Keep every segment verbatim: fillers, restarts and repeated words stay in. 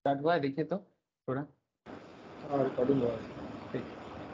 Start हुआ है, देखिए तो थोड़ा। हाँ रिकॉर्डिंग हुआ है। ठीक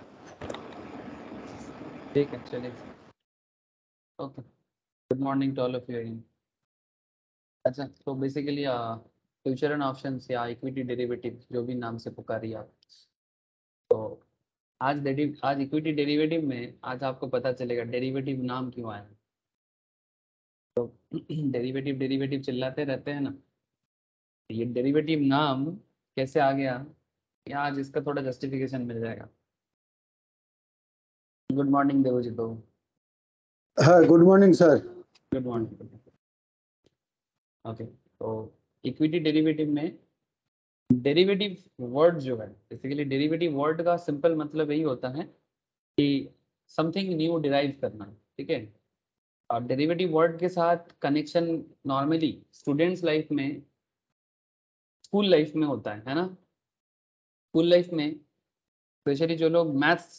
ठीक है, चलिए। Okay, good morning to all of you again. अच्छा, तो बेसिकली फ्यूचर एंड ऑप्शंस या इक्विटी डेरिवेटिव जो भी नाम से पुकारिए आप, तो आज डेरिव आज इक्विटी डेरिवेटिव में आज आपको पता चलेगा डेरिवेटिव नाम क्यों आया। तो डेरिवेटिव डेरिवेटिव चिल्लाते रहते हैं ना, ये डेरिवेटिव नाम कैसे आ गया, या आज इसका थोड़ा जस्टिफिकेशन मिल जाएगा। गुड मॉर्निंग देवजी तो। हाँ, good morning sir. Good morning. Okay, तो इक्विटी डेरिवेटिव में डेरिवेटिव वर्ड जो है, बेसिकली डेरिवेटिव वर्ड का सिंपल मतलब यही होता है कि समथिंग न्यू डिराइव करना, ठीक है। और डेरिवेटिव वर्ड के साथ कनेक्शन नॉर्मली स्टूडेंट्स लाइफ में, स्कूल लाइफ में होता है है ना। स्कूल लाइफ में स्पेशली जो लोग मैथ्स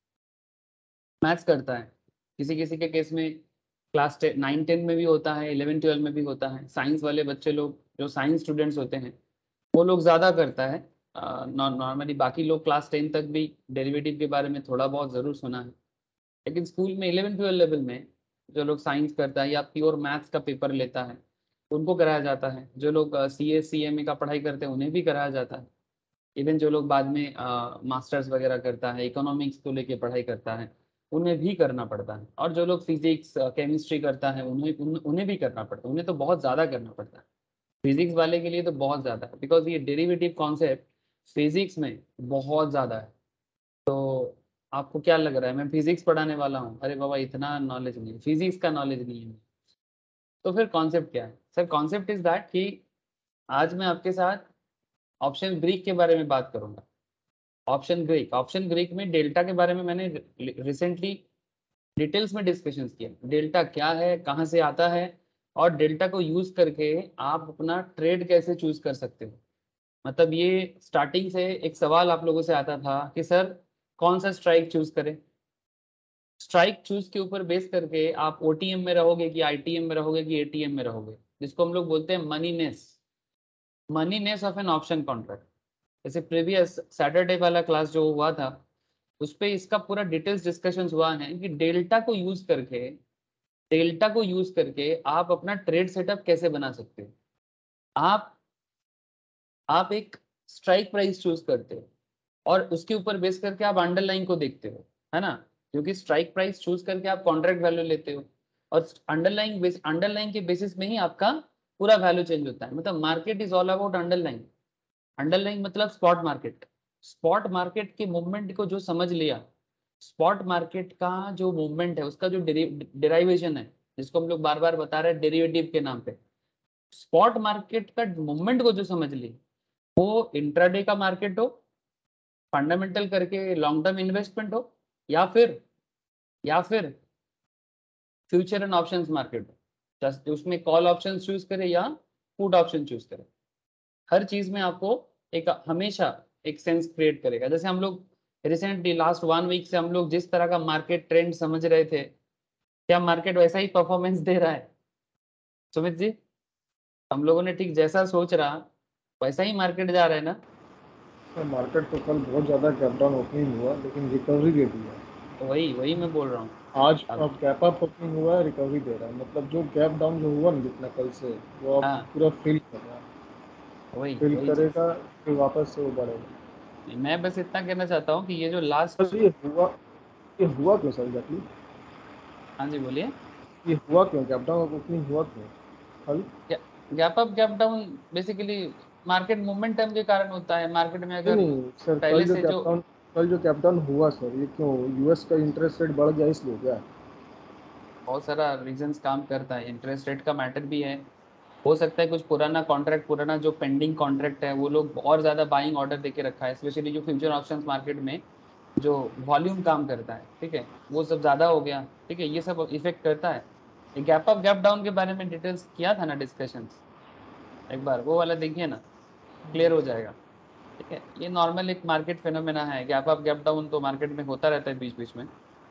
मैथ्स करता है, किसी किसी के केस में क्लास नाइन टेन में भी होता है, इलेवन ट्वेल्व में भी होता है। साइंस वाले बच्चे लोग जो साइंस स्टूडेंट्स होते हैं वो लोग ज़्यादा करता है। नॉर्मली बाकी लोग क्लास टेन तक भी डेरिवेटिव के बारे में थोड़ा बहुत ज़रूर सुना है, लेकिन स्कूल में इलेवन ट्वेल्व लेवल में जो लोग साइंस करता है या प्योर मैथ्स का पेपर लेता है उनको कराया जाता है। जो लोग C S C M A का पढ़ाई करते हैं उन्हें भी कराया जाता है। इवन जो लोग बाद में मास्टर्स वगैरह करता है, इकोनॉमिक्स को लेके पढ़ाई करता है, उन्हें भी करना पड़ता है। और जो लोग फिजिक्स केमिस्ट्री करता है उन्हें उन, उन्हें भी करना पड़ता है। उन्हें तो बहुत ज़्यादा करना पड़ता है, फिजिक्स वाले के लिए तो बहुत ज़्यादा है, बिकॉज ये डेरिवेटिव कॉन्सेप्ट फिजिक्स में बहुत ज़्यादा है। तो आपको क्या लग रहा है मैं फिजिक्स पढ़ाने वाला हूँ, अरे बाबा इतना नॉलेज नहीं है, फिजिक्स का नॉलेज नहीं है। तो फिर कॉन्सेप्ट क्या है सर? कॉन्सेप्ट इज दैट कि आज मैं आपके साथ ऑप्शन ग्रीक के बारे में बात करूंगा। ऑप्शन ग्रीक ऑप्शन ग्रीक में डेल्टा के बारे में मैंने रिसेंटली डिटेल्स में डिस्कशंस किया। डेल्टा क्या है, कहाँ से आता है, और डेल्टा को यूज करके आप अपना ट्रेड कैसे चूज कर सकते हो। मतलब ये स्टार्टिंग से एक सवाल आप लोगों से आता था कि सर कौन सा स्ट्राइक चूज करें। स्ट्राइक चूज के ऊपर बेस करके आप ओटीएम में रहोगे कि आईटीएम में रहोगे कि एटीएम में रहोगे, जिसको हम लोग बोलते हैं moneyness moneyness of an option contract. जैसे प्रीवियस सैटरडे वाला क्लास जो हुआ था उस पे इसका पूरा डिटेल्स डिस्कशन हुआ है कि डेल्टा को यूज करके डेल्टा को यूज करके आप अपना ट्रेड सेटअप कैसे बना सकते हो। आप आप एक स्ट्राइक प्राइस चूज करते हो और उसके ऊपर बेस करके आप अंडरलाइन को देखते हो, है ना। क्योंकि स्ट्राइक प्राइस चूज करके आप कॉन्ट्रैक्ट वैल्यू लेते हो और अंडरलाइन बेस अंडरलाइन के बेसिस में ही आपका पूरा वैल्यू चेंज होता है। मतलब market is all about underline. Underline मतलब स्पॉट मार्केट। स्पॉट मार्केट के मूवमेंट को जो समझ लिया, स्पॉट मार्केट का जो मूवमेंट है उसका जो डेरिवेशन है, जिसको हम लोग बार बार बता रहे हैं डेरिवेटिव के नाम पे, स्पॉट मार्केट का मूवमेंट को जो समझ ली, वो इंट्राडे का मार्केट हो, फंडामेंटल करके लॉन्ग टर्म इन्वेस्टमेंट हो, या फिर या फिर फ्यूचर एंड ऑप्शंस मार्केट हो, जस्ट उसमें कॉल ऑप्शन चूज करें या पुट ऑप्शन चूज करें, हर चीज में आपको एक हमेशा एक सेंस क्रिएट करेगा। जैसे हम लोग रिसेंटली लास्ट वन वीक से हम लोग जिस तरह का मार्केट ट्रेंड समझ रहे थे, क्या मार्केट वैसा ही परफॉर्मेंस दे रहा है सुमित जी? हम लोगों ने ठीक जैसा सोच रहा वैसा ही मार्केट जा रहा है ना? तो मार्केट तो कल बहुत ज़्यादा गैप डाउन ओपनिंग हुआ लेकिन रिकवरी दे दी है। वही वही मैं बोल रहा हूँ। आज अब अब गैप अप ओपनिंग हुआ है, रिकवरी दे रहा है। मतलब जो गैप डाउन जो हुआ ना जितना कल से, वो अब हाँ, पूरा फिल कर रहा है। वही फिल वही चीज। करेगा फिर वापस से वो बढ़ेगा। मैं बस इतना कहना चाहता हूँ कि ये जो लास्ट, सर ये हुआ ये हुआ क्यों सर एग्जैक्टली? हाँ जी बोलिए। ये हुआ क्यों? गैप डाउन ओपनिंग हुआ क्यों कल? Gap up gap down basically market momentum के कारण होता है। मार्केट में नहीं अगर नहीं सर, कल पहले जो से गैप जो, डाउन कल जो गैप डाउन हुआ सर, ये क्यों? यूएस का इंटरेस्ट रेट बढ़ गया इसलिए क्या? बहुत सारा रीजंस काम करता है, इंटरेस्ट रेट का मैटर भी है। हो सकता है कुछ पुराना कॉन्ट्रैक्ट, पुराना जो पेंडिंग कॉन्ट्रैक्ट है वो लोग और ज्यादा बाइंग ऑर्डर देके रखा है, स्पेशली जो फ्यूचर ऑप्शंस मार्केट में जो वॉल्यूम काम करता है, ठीक है, वो सब ज्यादा हो गया, ठीक है, ये सब इफेक्ट करता है। गैप अप गैप डाउन के बारे में डिटेल्स किया था ना डिस्कशंस, एक बार वो वाला देखिए ना, क्लियर हो जाएगा। ठीक है, ये नॉर्मल एक मार्केट फिनोमेना है, गैप अप गैप डाउन तो मार्केट में होता रहता है बीच बीच में।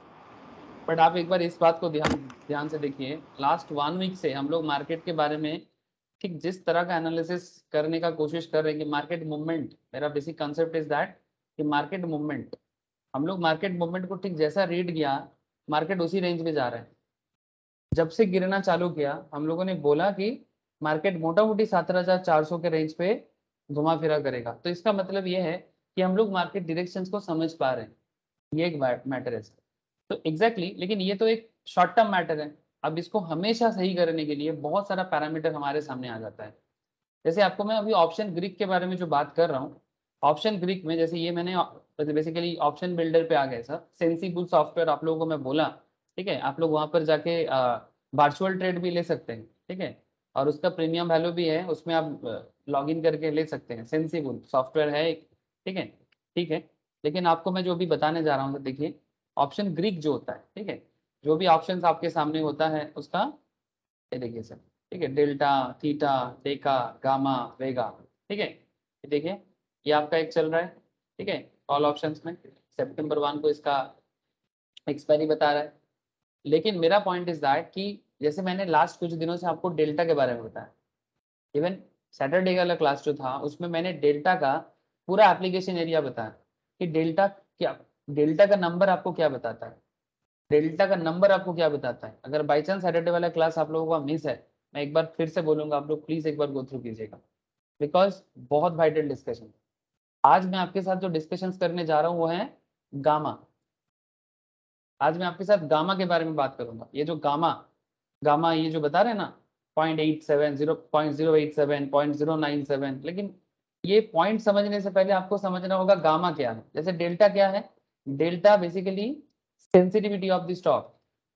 बट आप एक बार इस बात को ध्यान ध्यान से देखिए, लास्ट वन वीक से हम लोग मार्केट के बारे में ठीक जिस तरह का एनालिसिस करने का कोशिश कर रहे हैं कि मार्केट मूवमेंट, मेरा बेसिक कंसेप्ट इज दैट कि मार्केट मूवमेंट, हम लोग मार्केट मूवमेंट को ठीक जैसा रीड किया, मार्केट उसी रेंज में जा रहा है। जब से गिरना चालू किया हम लोगों ने बोला कि मार्केट मोटा मोटी सत्रह हजार चार सौ के रेंज पे घुमा फिरा करेगा। तो इसका मतलब ये है कि हम लोग मार्केट डायरेक्शंस को समझ पा रहे हैं, ये एक मैटर है। तो एग्जैक्टली exactly, लेकिन ये तो एक शॉर्ट टर्म मैटर है। अब इसको हमेशा सही करने के लिए बहुत सारा पैरामीटर हमारे सामने आ जाता है। जैसे आपको मैं अभी ऑप्शन ग्रीक के बारे में जो बात कर रहा हूँ, ऑप्शन ग्रीक में जैसे ये मैंने बेसिकली ऑप्शन बिल्डर पे आ गए सर, सेंसिबल सॉफ्टवेयर आप लोगों को मैं बोला, ठीक है। आप लोग वहाँ पर जाके वर्चुअल ट्रेड भी ले सकते हैं, ठीक है, और उसका प्रीमियम वैल्यू भी है, उसमें आप लॉग इन करके ले सकते हैं। सेंसिबल सॉफ्टवेयर है एक, ठीक है, ठीक है। लेकिन आपको मैं जो भी बताने जा रहा हूँ, देखिए ऑप्शन ग्रीक जो होता है, ठीक है, जो भी ऑप्शन आपके सामने होता है उसका, ये देखिए सर, ठीक है, delta, theta, deka, gamma, vega, ठीक है, ये देखिए ये आपका एक चल रहा है, ठीक है, ऑल ऑप्शंस में सितंबर वन को इसका एक्सपायरी बता रहा है। लेकिन मेरा पॉइंट इज दैट कि जैसे मैंने लास्ट कुछ दिनों से आपको डेल्टा के बारे में बताया, इवन सैटरडे वाला क्लास जो था उसमें मैंने डेल्टा का पूरा एप्लीकेशन एरिया बताया कि डेल्टा क्या, डेल्टा का नंबर आपको क्या बताता है, डेल्टा का नंबर आपको क्या बताता है। अगर बाई चांस सैटरडे वाला क्लास आप लोगों का मिस है, मैं एक बार फिर से बोलूंगा, आप लोग प्लीज एक बार गो थ्रू कीजिएगा, बिकॉज बहुत वाइटल डिस्कशन। आज मैं आपके साथ जो डिस्कशन करने जा रहा हूँ वो है गामा। आज मैं आपके साथ गामा के बारे में बात करूंगा। ये जो गामा, गामा ये जो बता रहे हैं ना, point eight seven, zero point zero eight seven, point zero nine seven, लेकिन ये पॉइंट समझने से पहले आपको समझना होगा गामा क्या है। जैसे डेल्टा क्या है, delta basically sensitivity of the stock.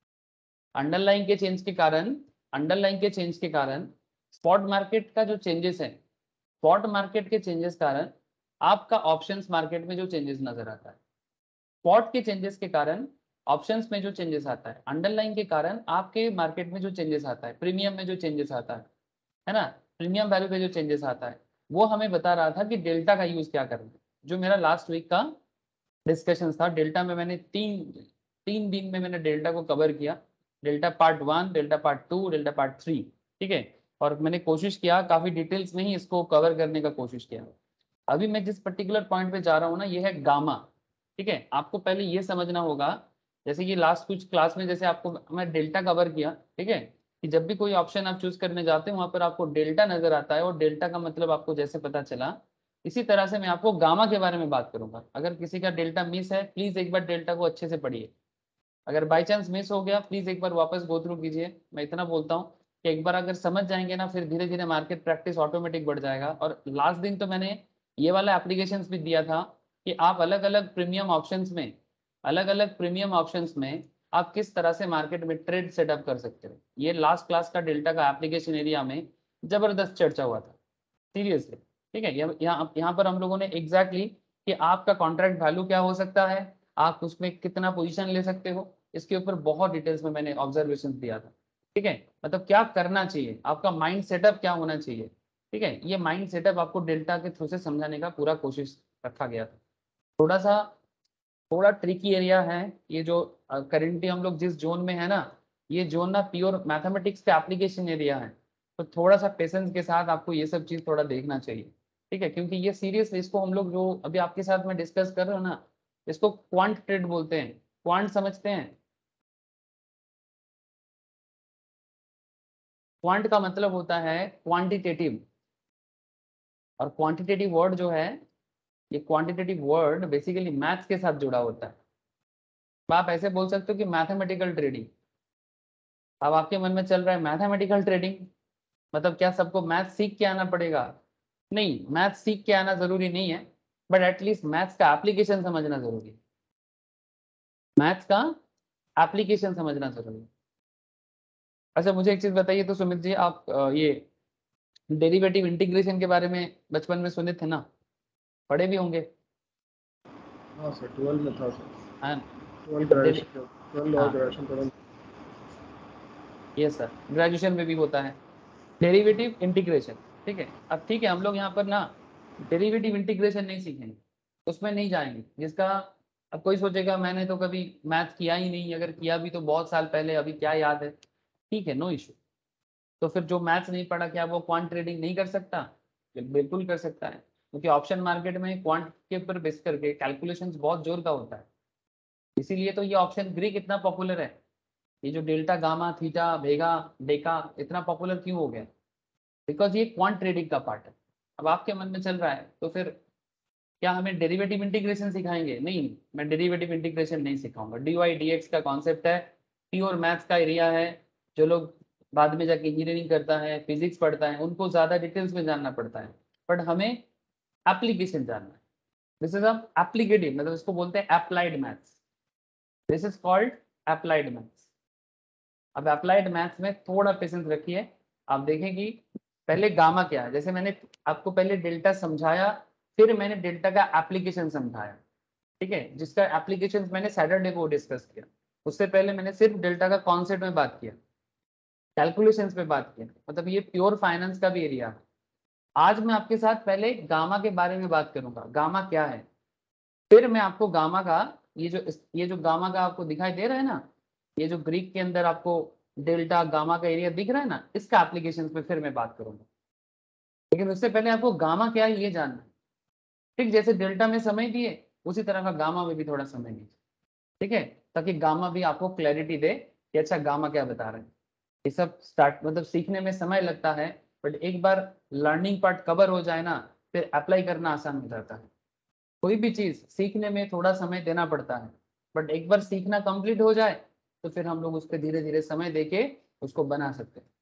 Underline के चेंज के कारण, अंडरलाइन के चेंज के कारण स्पॉट मार्केट का जो चेंजेस है, स्पॉट मार्केट के चेंजेस कारण आपका ऑप्शंस मार्केट में जो चेंजेस नजर आता है, स्पॉट के चेंजेस के कारण ऑप्शंस में जो चेंजेस आता है, अंडरलाइन के कारण आपके मार्केट में जो चेंजेस आता है, प्रीमियम में जो चेंजेस आता है है ना, प्रीमियम वैल्यू पे जो चेंजेस आता है, वो हमें बता रहा था कि डेल्टा का यूज क्या करना है। जो मेरा लास्ट वीक का डिस्कशन था डेल्टा में, मैंने तीन तीन दिन में मैंने डेल्टा को कवर किया, delta part one, delta part two, delta part three, ठीक है, और मैंने कोशिश किया काफी डिटेल्स में ही इसको कवर करने का कोशिश किया। अभी मैं जिस पर्टिकुलर पॉइंट पे जा रहा हूँ ना, ये है गामा, ठीक है। आपको पहले ये समझना होगा, जैसे कि लास्ट कुछ क्लास में जैसे आपको मैं डेल्टा कवर किया, ठीक है, कि जब भी कोई ऑप्शन आप चूज करने जाते हैं वहां पर आपको डेल्टा नजर आता है, और डेल्टा का मतलब आपको जैसे पता चला, इसी तरह से मैं आपको गामा के बारे में बात करूंगा। अगर किसी का डेल्टा मिस है, प्लीज एक बार डेल्टा को अच्छे से पढ़िए। अगर बाई चांस मिस हो गया, प्लीज एक बार वापस गो थ्रू कीजिए। मैं इतना बोलता हूँ कि एक बार अगर समझ जाएंगे ना, फिर धीरे धीरे मार्केट प्रैक्टिस ऑटोमेटिक बढ़ जाएगा। और लास्ट दिन तो मैंने ये वाला एप्लीकेशन भी दिया था कि आप अलग अलग प्रीमियम ऑप्शंस में, अलग अलग प्रीमियम ऑप्शंस में आप किस तरह से मार्केट में ट्रेड सेटअप कर सकते हो। ये लास्ट क्लास का डेल्टा का एप्लीकेशन एरिया में जबरदस्त चर्चा हुआ था, सीरियसली, ठीक है। यहाँ यहाँ पर हम लोगों ने एग्जैक्टली exactly कि आपका कॉन्ट्रैक्ट वैल्यू क्या हो सकता है, आप उसमें कितना पोजीशन ले सकते हो, इसके ऊपर बहुत डिटेल्स में मैंने ऑब्जर्वेशन दिया था, ठीक है। मतलब क्या करना चाहिए, आपका माइंड सेटअप क्या होना चाहिए, ठीक है। ये माइंड सेटअप आपको डेल्टा के थ्रू से समझाने का पूरा कोशिश रखा गया था। थोड़ा सा थोड़ा ट्रिकी एरिया है ये जो करेंटली हम लोग जिस जोन में है ना, ये जोन ना प्योर मैथमेटिक्स का एप्लीकेशन एरिया है। तो थोड़ा सा पेशेंस के साथ आपको ये सब चीज थोड़ा देखना चाहिए, ठीक है, क्योंकि ये सीरियस, इसको हम लोग जो अभी आपके साथ में डिस्कस कर रहे हो ना, इसको क्वांट ट्रेड बोलते हैं। क्वांट समझते हैं? क्वांट का मतलब होता है क्वांटिटेटिव, और क्वांटिटेटिव वर्ड जो है, ये क्वांटिटेटिव वर्ड बेसिकली मैथ्स के साथ जुड़ा होता है। तो आप ऐसे बोल सकते हो कि मैथमेटिकल ट्रेडिंग। अब आपके मन में चल रहा है मैथमेटिकल ट्रेडिंग मतलब क्या सबको मैथ सीख के आना पड़ेगा? नहीं, मैथ सीख के आना जरूरी नहीं है, बट एटलीस्ट मैथ्स का एप्लीकेशन समझना जरूरी है। मैथ्स का एप्लीकेशन समझना जरूरी है। अच्छा मुझे एक चीज बताइए तो सुमित जी, आप अ, ये डेरिवेटिव इंटीग्रेशन के बारे में बचपन में सुने थे ना, पढ़े भी होंगे? हाँ सर, ट्वेल्व में था सर, हाँ, ट्वेल्व तो डेरी ग्रेजुएशन, ट्वेल्व और हाँ, ग्रेजुएशन करें। ये सर ग्रेजुएशन में भी होता है डेरिवेटिव इंटीग्रेशन, ठीक है। अब ठीक है, हम लोग यहाँ पर ना डेरिवेटिव इंटीग्रेशन नहीं सीखेंगे, उसमें नहीं जाएंगे, जिसका अब कोई सोचेगा मैंने तो कभी मैथ किया ही नहीं, अगर किया भी तो बहुत साल पहले, अभी क्या याद है, ठीक है, नो इशू। तो फिर जो मैथ्स नहीं पढ़ा क्या वो क्वांट ट्रेडिंग नहीं कर सकता? बिल्कुल कर सकता है, क्योंकि ऑप्शन मार्केट में क्वांट के ऊपर बेस करके कैलकुलेशंस बहुत जोर का होता है। इसीलिए तो ये ऑप्शन ग्रीक इतना पॉपुलर है। ये जो delta, gamma, theta, vega, deka इतना पॉपुलर क्यों हो गया? बिकॉज ये क्वांट ट्रेडिंग का पार्ट है। अब आपके मन में चल रहा है तो फिर क्या हमें डेरिवेटिव इंटीग्रेशन सिखाएंगे? नहीं, मैं डेरिवेटिव इंटीग्रेशन नहीं सिखाऊंगा। डी वाई डी एक्स का कॉन्सेप्ट है, प्योर मैथ्स का एरिया है। जो लोग बाद में जाके इंजीनियरिंग करता है, फिजिक्स पढ़ता है, उनको ज़्यादा डिटेल्स में जानना पड़ता है, बट हमें एप्लीकेशन जानना है। दिस इज अ एप्लीकेटिव, मतलब इसको बोलते हैं applied maths. This is called applied maths. अब अप्लाइड मैथ्स में थोड़ा पेशेंस रखिए। आप देखें कि पहले गामा क्या है, जैसे मैंने आपको पहले डेल्टा समझाया, फिर मैंने डेल्टा का एप्लीकेशन समझाया, ठीक है, जिसका एप्लीकेशन मैंने सैटरडे को डिस्कस किया। उससे पहले मैंने सिर्फ डेल्टा का कॉन्सेप्ट में बात किया, कैलकुलेशंस पे बात किया, मतलब ये प्योर फाइनेंस का भी एरिया है। आज मैं आपके साथ पहले गामा के बारे में बात करूंगा, गामा क्या है, फिर मैं आपको गामा का ये जो ये जो गामा का आपको दिखाई दे रहा है ना, ये जो ग्रीक के अंदर आपको डेल्टा गामा का एरिया दिख रहा है ना, इसका एप्लीकेशन पे फिर मैं बात करूंगा। लेकिन उससे पहले आपको गामा क्या है ये जानना है। ठीक, जैसे डेल्टा में समय दिए, उसी तरह का गामा में भी थोड़ा समय दीजिए, ठीक है, ताकि गामा भी आपको क्लैरिटी दे कि अच्छा गामा क्या बता रहे हैं। ये सब स्टार्ट मतलब सीखने में समय लगता है, बट एक बार लर्निंग पार्ट कवर हो जाए ना, फिर अप्लाई करना आसान हो जाता है। कोई भी चीज सीखने में थोड़ा समय देना पड़ता है, बट एक बार सीखना कंप्लीट हो जाए तो फिर हम लोग उस पर धीरे धीरे समय देके उसको बना सकते हैं।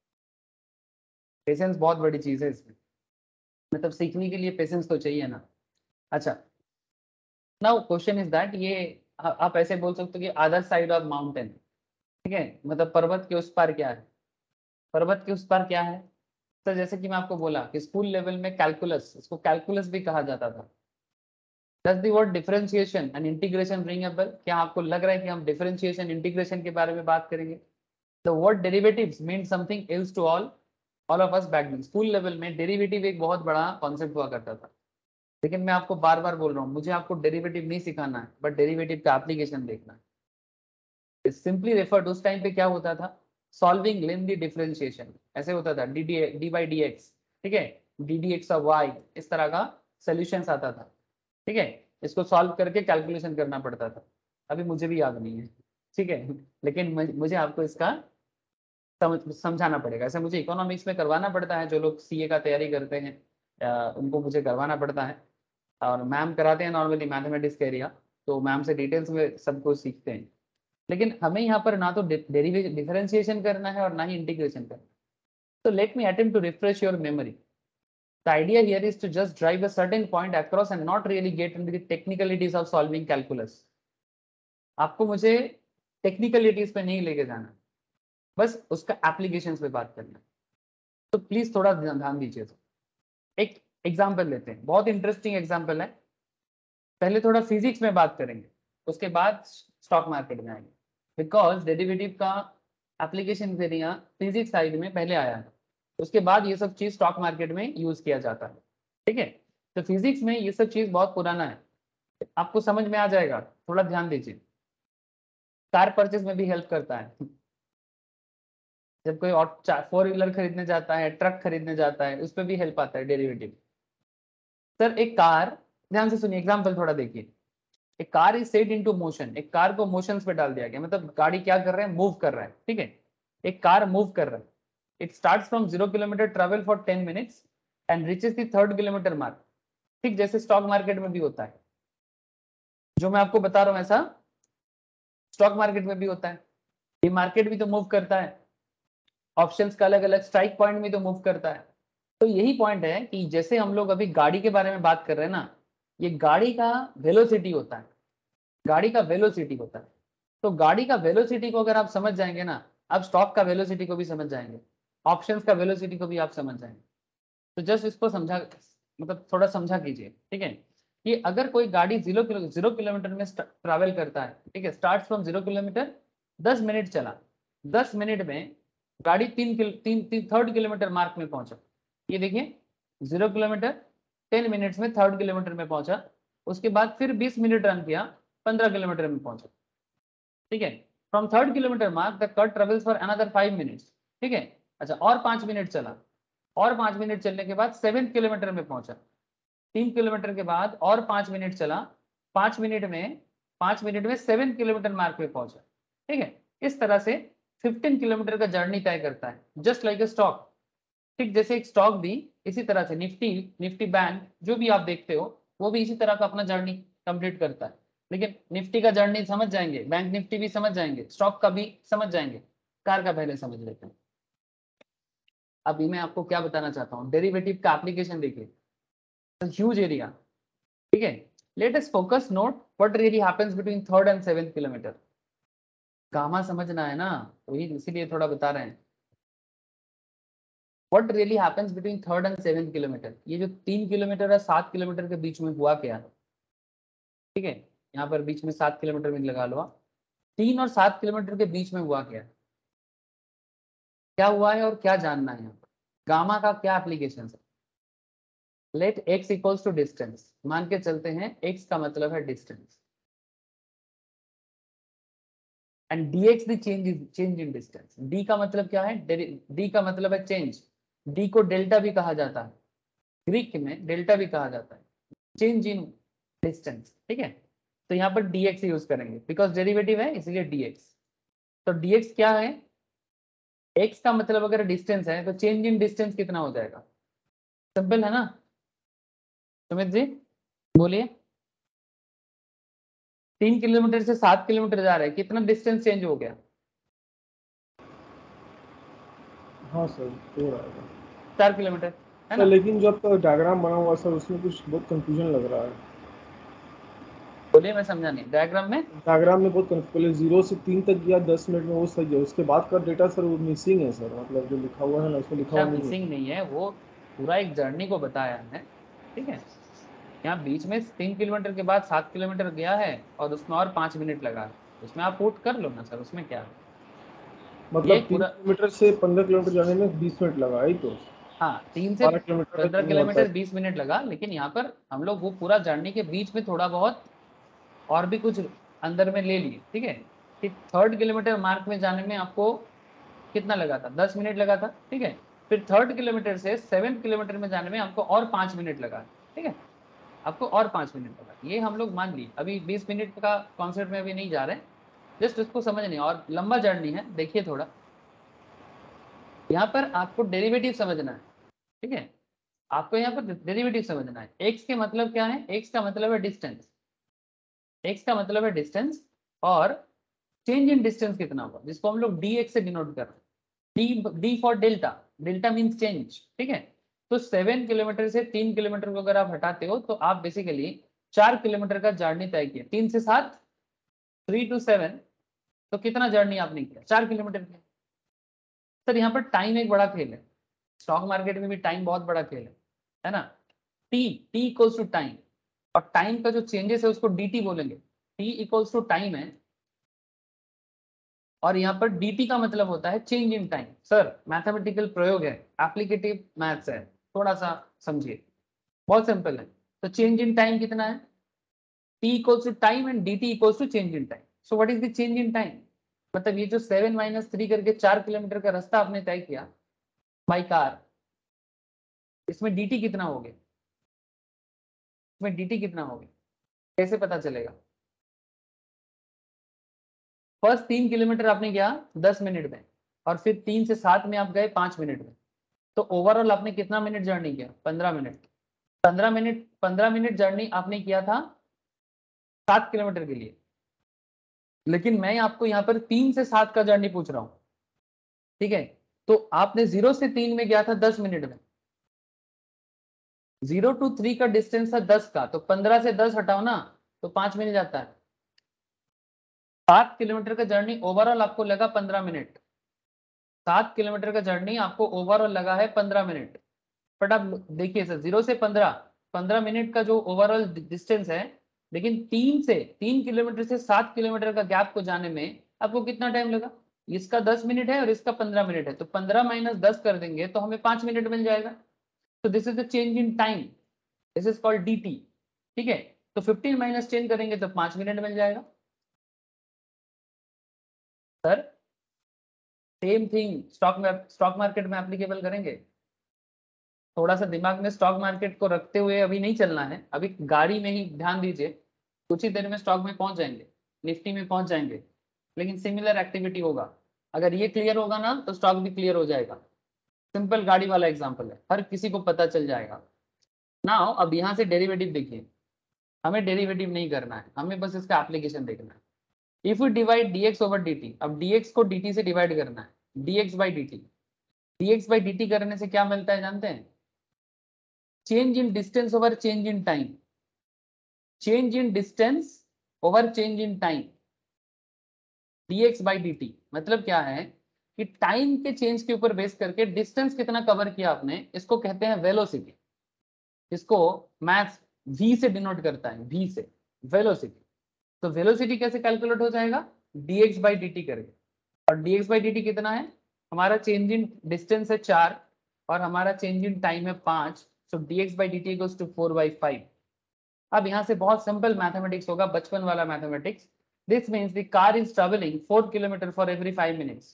पेशेंस बहुत बड़ी चीज है इसमें, मतलब सीखने के लिए पेशेंस तो चाहिए ना। अच्छा, नाउ क्वेश्चन इज दैट, ये आ- आप ऐसे बोल सकते हो कि अदर साइड ऑफ माउंटेन, ठीक है, मतलब पर्वत के उस पार क्या है? पर्वत के उस पार क्या है? सर जैसे कि मैं आपको बोला कि स्कूल लेवल में कैलकुलस, इसको कैलकुलस भी कहा जाता था। Does the word differentiation and integration ring a bell? क्या आपको लग रहा है कि हम डिफरेंशिएशन इंटीग्रेशन के बारे में बात करेंगे? The word derivatives mean something else to all all of us back then. School level में डेरिवेटिव एक बहुत बड़ा कॉन्सेप्ट हुआ करता था। लेकिन मैं आपको बार बार बोल रहा हूँ, मुझे आपको डेरिवेटिव नहीं सिखाना है, बट डेरिवेटिव का एप्लीकेशन देखना है। सिंपली रेफर्ड, उस टाइम पे क्या होता था, सॉल्विंग लेंथी डिफरेंशिएशन, ऐसे होता था, d d d by d x, ठीक है, d d x of y, इस तरह का सोल्यूशन आता था, ठीक है। इसको सॉल्व करके कैलकुलेशन करना पड़ता था। अभी मुझे भी याद नहीं है, ठीक है, लेकिन मुझे आपको इसका समझ समझाना पड़ेगा। ऐसे मुझे इकोनॉमिक्स में करवाना पड़ता है, जो लोग सीए का तैयारी करते हैं आ, उनको मुझे करवाना पड़ता है, और मैम कराते हैं नॉर्मली मैथमेटिक्स का एरिया, तो मैम से डिटेल्स में सब कुछ सीखते हैं। लेकिन हमें यहाँ पर ना तो डेरिवेशन डिफरेंशिएशन करना है और ना ही इंटीग्रेशन करना है। तो let me attempt to refresh your memory. The idea here is to just drive a certain point across and not really get into the technicalities of solving calculus. आपको मुझे technicalities पे नहीं लेके जाना, बस उसका एप्लीकेशंस पे बात करना। तो प्लीज थोड़ा ध्यान दीजिए। तो एक एग्जांपल लेते हैं, बहुत इंटरेस्टिंग एग्जांपल है। पहले थोड़ा फिजिक्स में बात करेंगे, उसके बाद स्टॉक मार्केट में आएंगे, बिकॉज डेरिवेटिव का एप्लीकेशन एरिया फिजिक्स साइड में पहले आया है, उसके बाद ये सब चीज स्टॉक मार्केट में यूज किया जाता है, ठीक है। तो फिजिक्स में ये सब चीज बहुत पुराना है, आपको समझ में आ जाएगा, थोड़ा ध्यान दीजिए। कार परचेज में भी हेल्प करता है, जब कोई और फोर व्हीलर खरीदने जाता है, ट्रक खरीदने जाता है, उस पर भी हेल्प आता है डेरिवेटिव। सर एक कार, ध्यान से सुनिए, एग्जाम्पल थोड़ा देखिए। एक car is set into motion, एक कार को मोशंस पे डाल दिया गया, मतलब गाड़ी क्या कर रहा है, मूव कर रहा है, ठीक है, एक कार मूव कर रहा है। It starts from zero kilometre travel for ten minutes and reaches the third kilometre mark. ठीक, जैसे स्टॉक मार्केट में भी होता है, जो मैं आपको बता रहा हूं ऐसा स्टॉक मार्केट में भी होता है। ये मार्केट भी तो मूव करता है, ऑप्शंस का अलग अलग स्ट्राइक पॉइंट भी तो मूव करता है। तो यही पॉइंट है कि जैसे हम लोग अभी गाड़ी के बारे में बात कर रहे हैं ना, ये गाड़ी का वेलोसिटी होता है, गाड़ी का वेलोसिटी होता है। तो गाड़ी का वेलोसिटी को अगर आप समझ जाएंगे ना, आप स्टॉक का वेलोसिटी को भी समझ जाएंगे, ऑप्शंस का वेलोसिटी को भी आप समझ जाएंगे। तो जस्ट इसको समझा, मतलब थोड़ा समझा कीजिए, ठीक है, कि अगर कोई गाड़ी जीरो किलो जीरो किलोमीटर में ट्रैवल करता है, ठीक है, स्टार्ट फ्रॉम जीरो किलोमीटर, दस मिनट चला, दस मिनट में गाड़ी तीन किलो तीन तीन थर्ड किलोमीटर मार्क में पहुंचा। ये देखिए, जीरो किलोमीटर टेन मिनट्स में थर्ड किलोमीटर में पहुंचा, उसके बाद फिर बीस मिनट रन किया, पंद्रह किलोमीटर में पहुंचा, ठीक है। From third kilometre mark the car travels for another five minutes, ठीक है, अच्छा, और पांच मिनट चला, और पांच मिनट चलने के बाद सेवन किलोमीटर में पहुंचा, तीन किलोमीटर के बाद और पांच मिनट चला, पांच मिनट में पांच मिनट में सेवन किलोमीटर मार्क पे पहुंचा। ठीक है, इस तरह से फिफ्टीन किलोमीटर का जर्नी तय करता है, जस्ट लाइक ए स्टॉक। ठीक, जैसे एक स्टॉक भी इसी तरह से, निफ्टी निफ्टी बैंक जो भी आप देखते हो वो भी इसी तरह का अपना जर्नी कंप्लीट करता है। लेकिन निफ्टी का जर्नी समझ जाएंगे, बैंक निफ्टी भी समझ जाएंगे, स्टॉक का भी समझ जाएंगे, कार का पहले समझ लेते हैं। अभी मैं आपको क्या बताना चाहता हूँ, डेरिवेटिव का एप्लीकेशन देखिए, ह्यूज एरिया। ठीक है, let us focus not what really happens between third and seventh kilometre. Gamma समझना है ना, वही इसीलिए थोड़ा बता रहे हैं। What really happens between third and seventh kilometre, ये जो तीन किलोमीटर है सात किलोमीटर के बीच में हुआ क्या? ठीक है, यहाँ पर बीच में सात किलोमीटर में लगा लो आप, तीन और सात किलोमीटर के बीच में हुआ क्या, क्या हुआ है और क्या जानना है यहाँ पर? गामा का क्या एप्लीकेशन है? Let x equals to distance, मान के चलते हैं एक्स का मतलब है distance, and dx the change change in distance. d का मतलब क्या है? d का मतलब है चेंज, d को डेल्टा भी कहा जाता है, ग्रीक में डेल्टा भी कहा जाता है, चेंज इन डिस्टेंस। ठीक है, तो यहाँ पर dx यूज करेंगे बिकॉज डेरिवेटिव है इसलिए dx। तो dx क्या है? x का मतलब अगर डिस्टेंस है तो चेंज इन डिस्टेंस कितना हो जाएगा? सिंपल है ना सुमित जी, बोलिए। तीन किलोमीटर से सात किलोमीटर जा रहे हैं, कितना डिस्टेंस चेंज हो गया? हाँ सर, हो रहा है चार किलोमीटर है सर, ना? लेकिन जो आपका डायग्राम बना हुआ है सर, उसमें कुछ बहुत कंफ्यूजन लग रहा है। बोलिए, मैं समझा नहीं। डायग्राम में डायग्राम में बहुत कंफ्यूज, पहले जीरो से तीन तक गया दस मिनट में, वो सही है, उसके बाद का डेटा सर वो मिसिंग है सर, मतलब जो लिखा हुआ है ना उसमें लिखा डेटा हुआ नहीं है। मिसिंग नहीं है, वो पूरा एक जर्नी को बताया है। ठीक है, यहाँ बीच में तीन किलोमीटर के बाद सात किलोमीटर गया है और उसमें और पांच मिनट लगा है, उसमें आप पुट कर लो ना सर, उसमें क्या है? ये मतलब तीन पूरा, किलोमीटर से पंद्रह किलोमीटर जाने में बीस मिनट लगा है तो हाँ, तीन से बारह किलोमीटर का पंद्रह जर्नी होता किलोमीटर है। बीस मिनट लगा, लेकिन यहाँ पर हम लोग वो पूरा जर्नी के बीच में थोड़ा बहुत और भी कुछ अंदर में ले लिए। ठीक है, कि थर्ड किलोमीटर मार्क में जाने में आपको कितना लगा था? दस मिनट लगा था। ठीक है, फिर थर्ड किलोमीटर से सेवन किलोमीटर में जाने में आपको और पांच मिनट लगा। ठीक है, आपको और पांच मिनट लगा, ये हम लोग मान लिए। अभी बीस मिनट का कॉन्सेप्ट में अभी नहीं जा रहे, जस्ट इसको समझने, और लंबा जर्नी है। देखिए थोड़ा, यहाँ पर आपको डेरिवेटिव समझना है। ठीक है, आपको यहाँ पर डेरिवेटिव समझना है। एक्स के मतलब क्या है? एक्स का मतलब है डिस्टेंस, एक्स का मतलब है डिस्टेंस, और चेंज इन डिस्टेंस कितना होगा, जिसको हम लोग डी एक्स से डिनोट कर रहे हैं। D d for delta, delta means change. ठीक है, तो सेवन किलोमीटर से तीन किलोमीटर को अगर आप हटाते हो तो आप बेसिकली चार किलोमीटर का जर्नी तय किया। तीन से सात, थ्री टू सेवन, तो कितना जर्नी आपने किया? चार किलोमीटर किया। सर यहाँ पर टाइम एक बड़ा खेल है, स्टॉक मार्केट में भी टाइम बहुत बड़ा खेल है है ना? T t equals to time, और टाइम का जो चेंजेस है उसको डी टी बोलेंगे। टी इक्वल्स टू टाइम है, और यहाँ पर dt का मतलब होता है change in time. Sir mathematical प्रयोग है, एप्लीकेटिव मैथ्स है, थोड़ा सा समझिए, बहुत सिंपल है। तो चेंज इन टाइम कितना है? t equals to time and dt equals to change in time. So what is the change in time? मतलब ये जो सेवन माइनस थ्री करके चार किलोमीटर का रास्ता आपने तय किया बाई कार, इसमें dt कितना हो गया? इसमें dt कितना हो गया, कैसे पता चलेगा? फर्स्ट तीन किलोमीटर आपने किया दस मिनट में, और फिर तीन से सात में आप गए पांच मिनट में, तो ओवरऑल आपने कितना मिनट जर्नी किया? पंद्रह मिनट। पंद्रह मिनट पंद्रह मिनट जर्नी आपने किया था सात किलोमीटर के लिए, लेकिन मैं आपको यहाँ पर तीन से सात का जर्नी पूछ रहा हूँ। ठीक है, तो आपने जीरो से तीन में गया था दस मिनट में, जीरो टू थ्री का डिस्टेंस था दस का, तो पंद्रह से दस हटाओ ना तो पांच मिनट जाता है। सात किलोमीटर का जर्नी ओवरऑल आपको लगा पंद्रह मिनट, सात किलोमीटर का जर्नी आपको ओवरऑल लगा है पंद्रह मिनट। बट आप देखिए सर, जीरो से पंद्रह, पंद्रह मिनट का जो ओवरऑल डिस्टेंस है, लेकिन तीन से तीन किलोमीटर से सात किलोमीटर का गैप को जाने में आपको कितना टाइम लगा? इसका दस मिनट है और इसका पंद्रह मिनट है, तो पंद्रह माइनस दस कर देंगे तो हमें पांच मिनट मिल जाएगा। तो this is the change in time, this is called d t. ठीक है, तो फिफ्टीन माइनस टेन करेंगे तो पांच मिनट मिल जाएगा। सर सेम थिंग स्टॉक में स्टॉक मार्केट में एप्लीकेबल करेंगे? थोड़ा सा दिमाग में स्टॉक मार्केट को रखते हुए अभी नहीं चलना है, अभी गाड़ी में ही ध्यान दीजिए, कुछ ही देर में स्टॉक में पहुंच जाएंगे, निफ्टी में पहुंच जाएंगे, लेकिन सिमिलर एक्टिविटी होगा। अगर ये क्लियर होगा ना तो स्टॉक भी क्लियर हो जाएगा। सिंपल गाड़ी वाला एग्जांपल है, हर किसी को पता चल जाएगा। नाउ अब यहाँ से डेरिवेटिव देखिए, हमें डेरिवेटिव नहीं करना है, हमें बस इसका एप्लीकेशन देखना है। If you divide dx over dt, अब dx को dt से डिवाइड करना है, dx by dt, dx by dt करने से क्या मिलता है जानते हैं? Change in distance over change in time, change in distance over change in time, dx by dt मतलब क्या है कि टाइम के चेंज के ऊपर बेस करके डिस्टेंस कितना कवर किया आपने, इसको कहते हैं वेलोसिटी। इसको मैथ्स v से डिनोट करता है, v से, वेलोसिटी। तो वेलोसिटी कैसे कैलकुलेट हो जाएगा? dx बाई dt करके, और dx बाई dt कितना है? हमारा चेंज इन डिस्टेंस है चार और हमारा चेंज इन टाइम है पांच, so dx by dt equals to four by five. अब यहाँ से बहुत सिंपल मैथमेटिक्स होगा, बचपन वाला mathematics. This means the car is travelling four kilometre for every five minutes.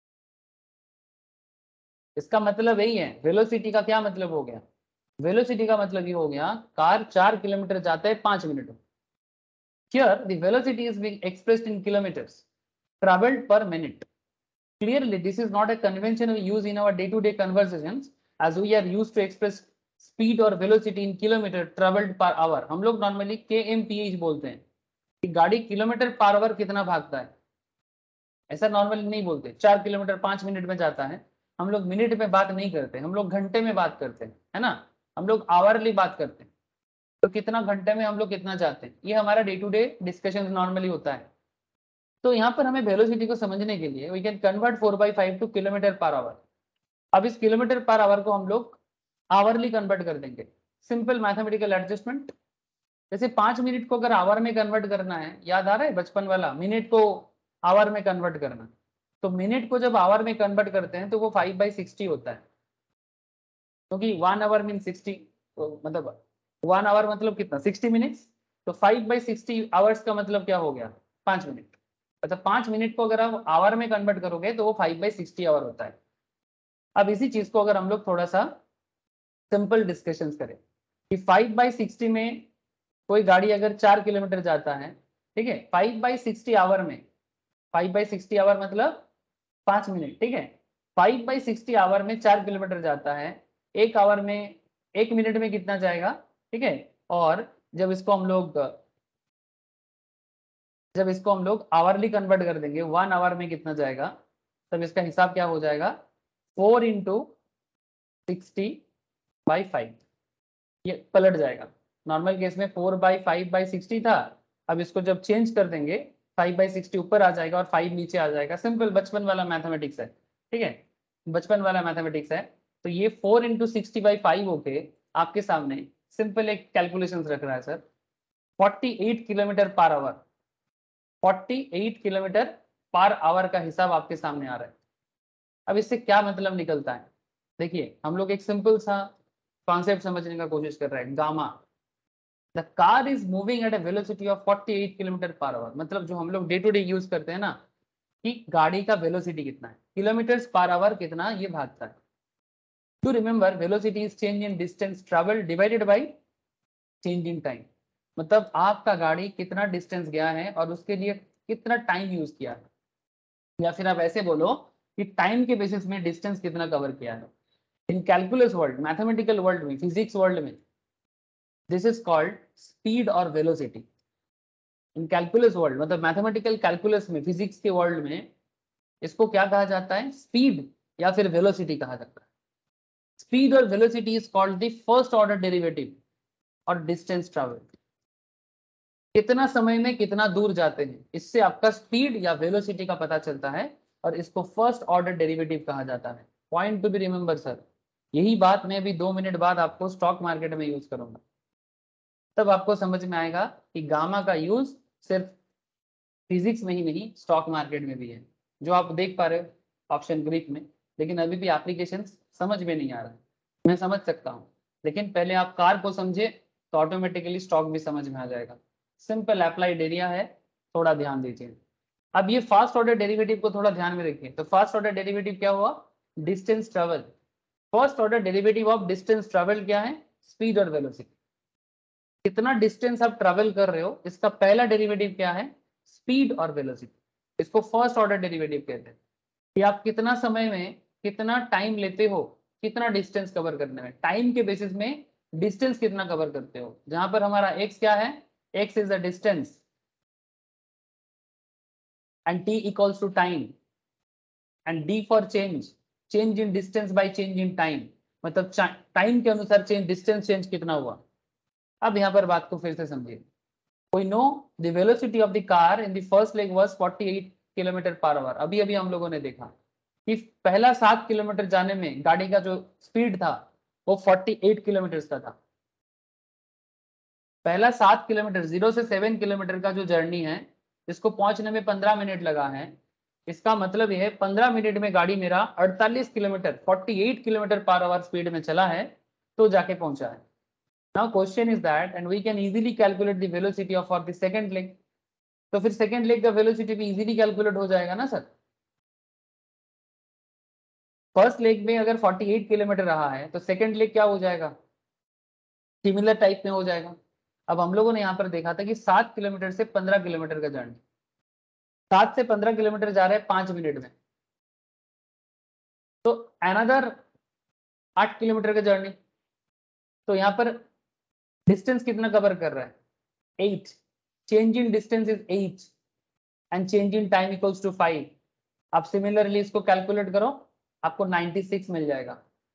इसका मतलब यही है, वेलोसिटी का क्या मतलब हो गया? वेलोसिटी का मतलब ये हो गया कार चार किलोमीटर जाता है पांच मिनट में। Here the velocity is being expressed in kilometers traveled per minute. Clearly this is not a convention we use in our day-to-day conversations, as we are used to express speed or velocity in kilometer traveled per hour. हम लोग normally kmph बोलते हैं कि गाड़ी kilometre per our कितना भागता है, ऐसा नॉर्मली नहीं बोलते। चार किलोमीटर पांच मिनट में जाता है, हम लोग मिनट में बात नहीं करते, हम लोग घंटे में बात करते हैं, है ना? हम लोग आवरली बात करते हैं, तो कितना घंटे में हम लोग कितना जाते हैं, ये हमारा day to day discussion normally होता है। तो यहाँ पर हमें वेलोसिटी को समझने के लिए we can convert four by five to kilometre per hour. अब इस किलोमीटर पर आवर को हम लोग आवरली कन्वर्ट कर देंगे, सिंपल मैथमेटिकल एडजस्टमेंट। जैसे पांच मिनट को अगर आवर में कन्वर्ट करना है, याद आ रहा है बचपन वाला, मिनट को आवर में कन्वर्ट करना, तो मिनट को जब आवर में कन्वर्ट करते हैं तो वो फाइव बाई सिक्सटी होता है, क्योंकि वन आवर मीन सिक्सटी, तो मतलब वन आवर मतलब कितना, सिक्सटी मिनट्स। तो फाइव बाई सिक्सटी आवर्स का मतलब क्या हो गया? पांच मिनट। अच्छा, पांच मिनट को अगर आप आवर में कन्वर्ट करोगे तो वो फाइव बाई सिक्सटी आवर होता है। अब इसी चीज को अगर हम लोग थोड़ा सा सिंपल डिस्कशन करें कि फाइव बाई सिक्सटी में कोई गाड़ी अगर चार किलोमीटर जाता है, ठीक है, फाइव बाई सिक्सटी आवर में, फाइव बाई सिक्सटी आवर मतलब पांच मिनट, ठीक है, फाइव बाई सिक्सटी आवर में चार किलोमीटर जाता है, एक आवर में, एक मिनट में कितना जाएगा, ठीक है। और जब इसको हम लोग जब इसको हम लोग आवरली कन्वर्ट कर देंगे, वन आवर में कितना जाएगा, तब इसका हिसाब क्या हो जाएगा? Four into sixty by five, ये पलट जाएगा। नॉर्मल केस में four by five by sixty था, अब इसको जब चेंज कर देंगे फाइव बाई सिक्सटी ऊपर आ जाएगा और फाइव नीचे आ जाएगा। सिंपल बचपन वाला मैथमेटिक्स है, ठीक है, बचपन वाला मैथमेटिक्स है। तो ये फोर इंटू सिक्सटी बाई फाइव होके आपके सामने सिंपल एक कैलकुलेशन रख रहा है sir, forty eight kilometre per hour, forty eight kilometre per hour का हिसाब आपके सामने आ रहा है। अब इससे क्या मतलब निकलता है? देखिए, हम लोग एक सिंपल सा कॉन्सेप्ट समझने का कोशिश कर रहे हैं, गामा। The car is moving at a velocity of forty eight kilometre per hour, मतलब जो हम लोग डे टू डे यूज करते हैं ना, कि गाड़ी का वेलोसिटी कितना है, किलोमीटर पर आवर कितना ये भागता है। To remember, velocity is change in distance travel divided by change in time, मतलब आपका गाड़ी कितना डिस्टेंस गया है और उसके लिए कितना टाइम यूज किया है, या फिर आप ऐसे बोलो कि टाइम के बेसिस में डिस्टेंस कितना कवर किया है। In calculus world, mathematical world में, फिजिक्स वर्ल्ड में, दिस इज कॉल्ड स्पीड और वेलोसिटी। इन कैलकुलस वर्ल्ड मतलब मैथमेटिकल कैलकुलस में, फिजिक्स के वर्ल्ड में इसको क्या कहा जाता है? स्पीड या फिर वेलोसिटी कहा जाता है। स्पीड और velocity is called the first order derivative और डिस्टेंस ट्रैवल, कितना समय में कितना दूर जाते हैं, इससे आपका स्पीड या वेलोसिटी का पता चलता है और इसको फर्स्ट ऑर्डर डेरिवेटिव कहा जाता है। Point to be remember sir, यही बात मैं अभी दो मिनट बाद आपको स्टॉक मार्केट में यूज करूंगा, तब आपको समझ में आएगा कि गामा का यूज सिर्फ फिजिक्स में ही नहीं, स्टॉक मार्केट में भी है, जो आप देख पा रहे हो ऑप्शन ग्रीक में। लेकिन अभी भी एप्लीकेशन समझ में नहीं आ रहा है, मैं समझ सकता हूँ, लेकिन पहले आप कार को समझे तो ऑटोमेटिकली स्टॉक भी समझ में आ जाएगा। सिंपल अप्लाइड एरिया है, थोड़ा ध्यान दीजिए। अब ये फर्स्ट ऑर्डर डेरिवेटिव को थोड़ा ध्यान में रखिए। तो फर्स्ट ऑर्डर डेरिवेटिव क्या हुआ? Distance travel. First order derivative of distance travel क्या है? स्पीड और वेलोसिटी। कितना डिस्टेंस आप ट्रेवल कर रहे हो, इसका पहला डेरिवेटिव क्या है? स्पीड और वेलोसिटी। इसको फर्स्ट ऑर्डर डेरिवेटिव कहते हैं कि आप कितना समय में कितना टाइम लेते हो कितना डिस्टेंस कवर करने में, टाइम के बेसिस में डिस्टेंस कितना कवर करते हो। जहां पर हमारा x क्या है? x is the distance and t equals to time and d for change, change in distance by change in time, मतलब टाइम के अनुसार चेंज, डिस्टेंस चेंज कितना हुआ। अब यहाँ पर बात को फिर से समझिए। We know the velocity of the car in the first leg was forty-eight kilometre per hour. अभी अभी हम लोगों ने देखा कि पहला सात किलोमीटर जाने में गाड़ी का जो स्पीड था वो अड़तालीस किलोमीटर का था। पहला सात किलोमीटर जीरो से सेवन किलोमीटर का जो जर्नी है, इसको पहुंचने में पंद्रह मिनट लगा है। इसका मतलब यह है पंद्रह मिनट में गाड़ी मेरा अड़तालीस किलोमीटर अड़तालीस किलोमीटर पर आवर स्पीड में चला है तो जाके पहुंचा है। Now question is that and we can easily calculate the velocity of for the second leg। तो फिर सेकेंड लेग का वेलोसिटी भी इजीली कैलकुलेट हो जाएगा ना सर। फर्स्ट लेग में अगर अड़तालीस किलोमीटर रहा है तो सेकेंड लेग क्या हो जाएगा? सिमिलर टाइप में हो जाएगा। अब हम लोगों ने यहाँ पर देखा था कि सात किलोमीटर से पंद्रह किलोमीटर का जर्नी, सात से पंद्रह किलोमीटर जा रहे हैं पांच मिनट में, तो अनदर आठ किलोमीटर का जर्नी, तो यहाँ पर डिस्टेंस कितना कवर कर रहा है? Eight. Change in distance is eight and change in time equals to five. आप सिमिलरली इसको कैलकुलेट करो, आपको छियानवे मिल जाएगा।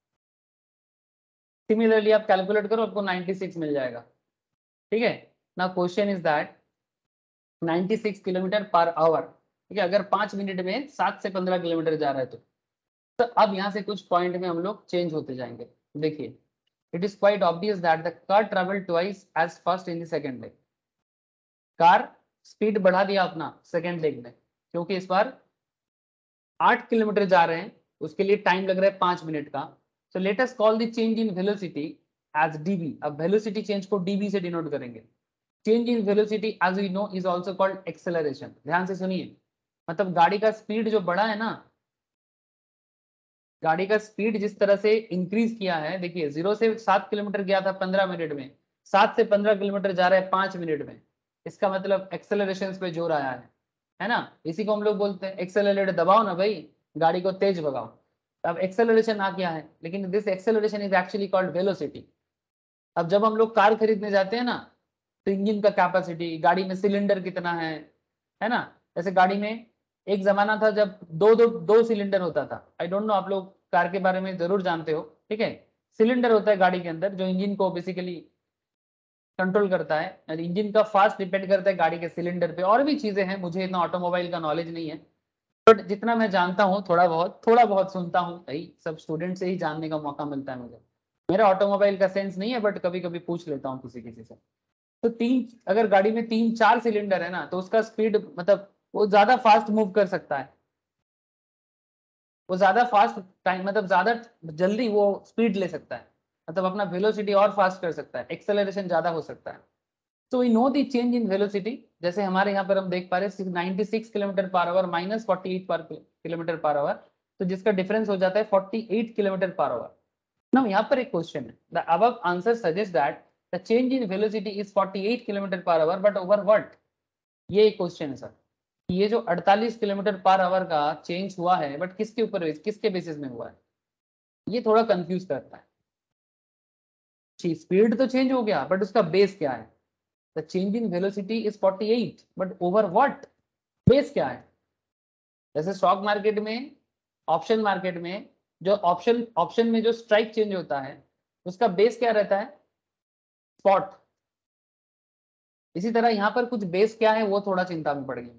सिमिलरली आप कैलकुलेट करो, आपको छियानवे मिल जाएगा। ठीक है ना। क्वेश्चन इज दैट छियानवे किलोमीटर पर आवर, ठीक है, अगर पांच मिनट में सात से पंद्रह किलोमीटर जा रहा है तो, तो अब यहाँ से कुछ पॉइंट में हम लोग चेंज होते जाएंगे। देखिए, it is quite obvious that the car travel twice as fast in the second leg. Car speed बढ़ा दिया अपना सेकंड लेग में, क्योंकि इस बार आठ किलोमीटर जा रहे हैं, उसके लिए टाइम लग रहा है पांच मिनट का। So let us call the change in velocity as DB. अब वेलोसिटी चेंज को डीबी से डिनोट करेंगे। Change in velocity as we know is also called acceleration. ध्यान से सुनिए, मतलब गाड़ी का स्पीड जो बढ़ा है ना, गाड़ी का स्पीड जिस तरह से इंक्रीज किया है, देखिए जीरो से सात किलोमीटर गया था पंद्रह मिनट में, सात से पंद्रह किलोमीटर जा रहा है पांच मिनट में, इसका मतलब एक्सेलरेशन पे जोर आया है, है ना। इसी को हम लोग बोलते हैं एक्सेलरेटर दबाओ ना भाई, गाड़ी को तेज भगाओ। अब एक्सेलरेशन आ गया है, लेकिन this acceleration is actually called velocity. अब जब हम लोग कार खरीदने जाते हैं ना, तो इंजन का कैपेसिटी, गाड़ी में सिलेंडर कितना है है ना। जैसे गाड़ी में एक जमाना था जब दो दो दो सिलेंडर होता था। आई डोंट नो, आप लोग कार के बारे में जरूर जानते हो। ठीक है, सिलेंडर होता है गाड़ी के अंदर जो इंजन को बेसिकली कंट्रोल करता है। इंजन का फास्ट डिपेंड करता है गाड़ी के सिलेंडर पे। और भी चीजें हैं, मुझे इतना ऑटोमोबाइल का नॉलेज नहीं है, बट जितना मैं जानता हूँ, थोड़ा बहुत थोड़ा बहुत सुनता हूँ, भाई सब स्टूडेंट से ही जानने का मौका मिलता है मुझे। मेरा ऑटोमोबाइल का सेंस नहीं है, बट कभी कभी पूछ लेता हूँ किसी किसी से। तो तीन, अगर गाड़ी में तीन चार सिलेंडर है ना, तो उसका स्पीड मतलब वो ज्यादा फास्ट मूव कर सकता है, वो ज्यादा फास्ट टाइम मतलब ज्यादा जल्दी वो स्पीड ले सकता है, मतलब अपना वेलोसिटी और फास्ट कर सकता है, एक्सेलरेशन ज्यादा हो सकता है। तो we know the change in velocity. जैसे हमारे यहाँ पर हम देख पा रहे हैं छियानवे किलोमीटर पर आवर माइनस अड़तालीस पर किलोमीटर पर आवर, तो जिसका डिफरेंस हो जाता है अड़तालीस किलोमीटर पर आवर। नाउ यहाँ पर एक क्वेश्चन है, the above answer suggest that the change in velocity is अड़तालीस kilometre per hour but over what. ये एक क्वेश्चन है सर, ये जो अड़तालीस किलोमीटर पर आवर का चेंज हुआ है, बट किसके ऊपर, किसके बेसिस में हुआ है, ये थोड़ा कंफ्यूज करता है। स्पीड तो चेंज हो गया, बट उसका बेस क्या है? The change in velocity is अड़तालीस बट ओवर व्हाट, बेस क्या है? जैसे स्टॉक मार्केट में, ऑप्शन मार्केट में, जो ऑप्शन ऑप्शन में जो स्ट्राइक चेंज होता है, उसका बेस क्या रहता है? स्पॉट। इसी तरह यहाँ पर कुछ बेस क्या है, वो थोड़ा चिंता में पड़ गई।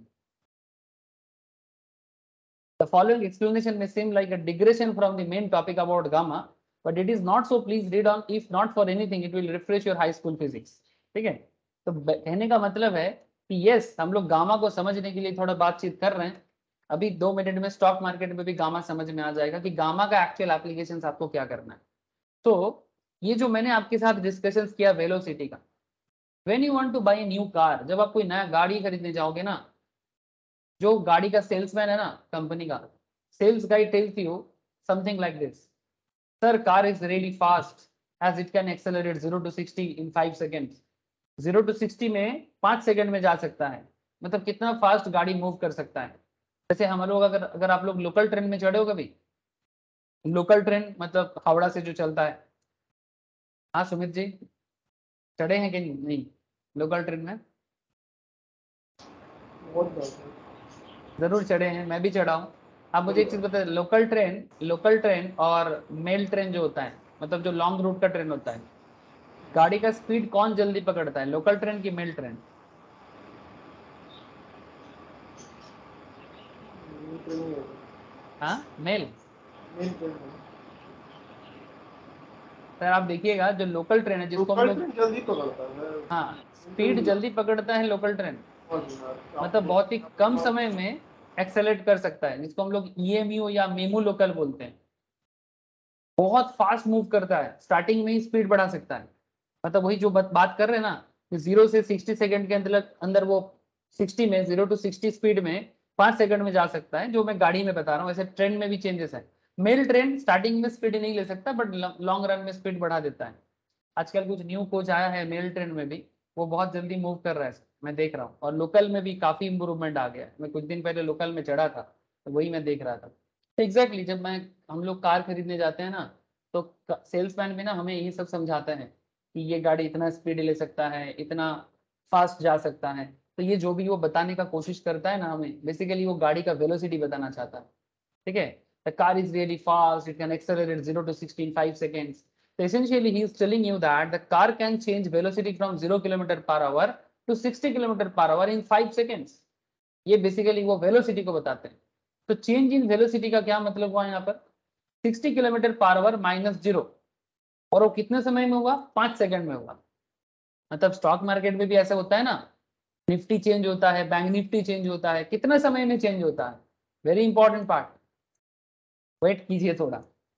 The following explanation may seem like a digression from the main topic about gamma, but it is not so. Please read on. If not for anything, it will refresh your high school physics. ठीक है, तो कहने का मतलब है कि yes, हम लोग गामा को समझने के लिए थोड़ा बातचीत कर रहे हैं। अभी दो मिनट में स्टॉक मार्केट में भी गामा समझ में आ जाएगा कि गामा का एक्चुअल एप्लीकेशन आपको क्या करना है। तो ये जो मैंने आपके साथ डिस्कशन किया वेलोसिटी का, when you want to buy a new car, जब आप कोई नया गाड़ी खरीदने जाओगे ना, जो गाड़ी का सेल्समैन है ना कंपनी का, sales guy tells you something like this, sir car is really fast as it can accelerate zero to sixty in five seconds. Zero to sixty में पाँच सेकंड में जा सकता है, मतलब कितना फास्ट गाड़ी मूव कर सकता है। जैसे हम लोग अगर अगर आप लोग लोकल ट्रेन में चढ़े हो कभी, लोकल ट्रेन मतलब हावड़ा से जो चलता है, हाँ सुमित जी चढ़े हैं कि नहीं लोकल ट्रेन में? बहुत बात जरूर चढ़े हैं, मैं भी चढ़ा हूँ। आप मुझे एक चीज बताइए, लोकल ट्रेन लोकल ट्रेन और मेल ट्रेन जो होता है, मतलब जो लॉन्ग रूट का ट्रेन होता है, गाड़ी का स्पीड कौन जल्दी पकड़ता है, लोकल ट्रेन की मेल ट्रेन? है। हाँ मेल। मेन ट्रेन है। सर आप देखिएगा जो लोकल ट्रेन है जिसको हम लोकल लोग, ट्रेन जल्दी पकड़ता है। हाँ स्पीड जल्दी पकड़ता है लोकल ट्रेन, मतलब बहुत ही कम समय में एक्सेलेरेट कर सकता है, जिसको हम लोग ईएमयू या मेमू लोकल बोलते हैं। बहुत फास्ट मूव करता है, स्टार्टिंग में ही स्पीड बढ़ा सकता है। मतलब वही जो बात बात कर रहे हैं ना कि जीरो से सिक्सटी सेकंड के अंदर अंदर वो सिक्सटी में जीरो टू सिक्सटी स्पीड में पांच सेकंड में जा सकता है, जो मैं गाड़ी में बता रहा हूँ। वैसे ट्रेन में भी चेंजेस है। मेल ट्रेन स्टार्टिंग में स्पीड नहीं ले सकता, बट लॉन्ग रन में स्पीड बढ़ा देता है। आजकल कुछ न्यू कोच आया है मेल ट्रेन में भी, वो बहुत जल्दी मूव कर रहा है, मैं देख रहा हूँ। और लोकल में भी काफी इंप्रूवमेंट आ गया है। मैं कुछ दिन पहले लोकल में चढ़ा था, तो वही मैं देख रहा था। एग्जैक्टली exactly, जब मैं हम लोग कार खरीदने जाते हैं ना, तो सेल्समैन भी ना हमें यही सब समझाता है कि ये गाड़ी इतना स्पीड ले सकता है, इतना फास्ट जा सकता है। तो ये जो भी वो बताने का कोशिश करता है ना हमें, बेसिकली वो गाड़ी का वेलोसिटी बताना चाहता है। ठीक है, the car is really fast, it can accelerate zero to sixty in five seconds. So essentially he is telling you that the car can change velocity from zero kilometer per hour to sixty kilometer per hour in five seconds. ये basically वो velocity को बताते हैं। तो change in velocity का क्या मतलब हुआ यहाँ पर, sixty kilometre per hour minus zero, और वो कितने समय में हुआ, पांच सेकंड में हुआ। मतलब स्टॉक मार्केट में भी ऐसा होता है ना, निफ्टी चेंज होता है, बैंक निफ्टी चेंज होता है, कितने समय में चेंज होता है, वेरी इंपॉर्टेंट पार्ट, वेट कीजिए थोड़ा।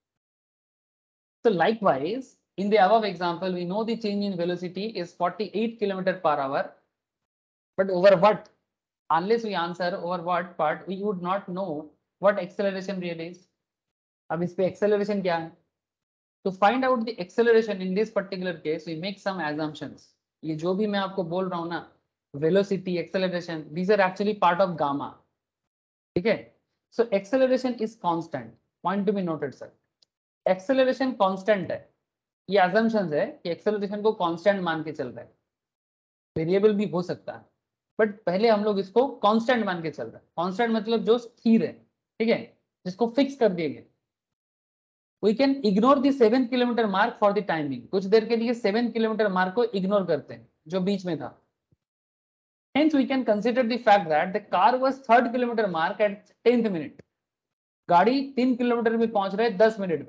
So likewise, in the above example, we know the change in velocity is forty-eight kilometer per hour, but over what? Unless we answer over what part, we would not know what acceleration really is. अब इस पे acceleration क्या है? To find out the acceleration in this particular case, we make some assumptions. ये जो भी मैं आपको बोल रहा हूँ ना, velocity, acceleration, these are actually part of gamma. ठीक है? So acceleration is constant. Point to be noted, sir. Acceleration constant है। ये assumptions है कि acceleration को constant मान के चल रहा है, वेरिएबल भी हो सकता है, बट पहले हम लोग इसको कांस्टेंट मान के चल रहे हैं। कांस्टेंट मतलब जो स्थिर है, ठीक है, जिसको फिक्स कर दिए गए। We can ignore the seven kilometre mark for the timing, कुछ देर के लिए सेवन किलोमीटर मार्क को इग्नोर करते हैं जो बीच में था। Hence we can consider the fact that the car was third kilometer mark at tenth minute. गाड़ी तीन किलोमीटर में पहुंच रहे दस मिनट में,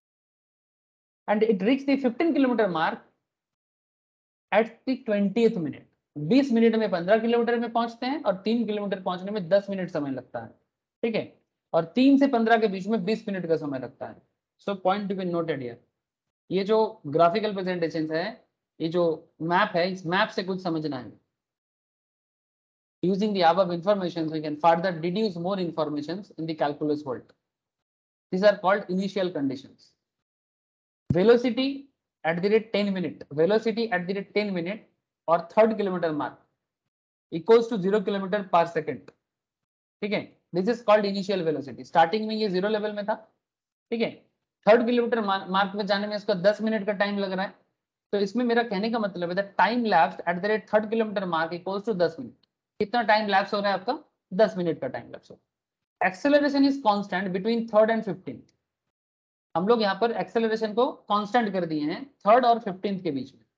and it reached the fifteen kilometer mark at the twentieth minute. बीस मिनट में पंद्रह किलोमीटर में पहुंचते हैं और तीन किलोमीटर पहुंचने में दस मिनट समय लगता है। ठीक है, और तीन से पंद्रह के बीच में बीस मिनट का समय लगता है। So point to be noted here. ये जो ग्राफिकल प्रेजेंटेशन है, ये जो मैप है, इस मैप से कुछ समझना है। Using the above information, we can further deduce more information in the calculus world. These are called initial conditions. Velocity at the rate ten minute, velocity at the rate ten minute और third kilometer mark equals to zero kilometer per second. ठीक है, this is called initial velocity. Starting में ये zero level में था, ठीक है, third kilometre mark में जाने में इसका दस मिनट का टाइम लग रहा है। तो इसमें मेरा कहने का मतलब है time lapse at the rate third kilometre mark equals to दस मिनट। कितना टाइम लैप्स हो रहा है आपका, दस मिनट का टाइम लैप्स हो रहा है। Acceleration is constant between third and fifteen. हम लोग यहाँ पर एक्सेलरेशन को कांस्टेंट कर दिए हैं थर्ड और फिफ्टीन के बीच में।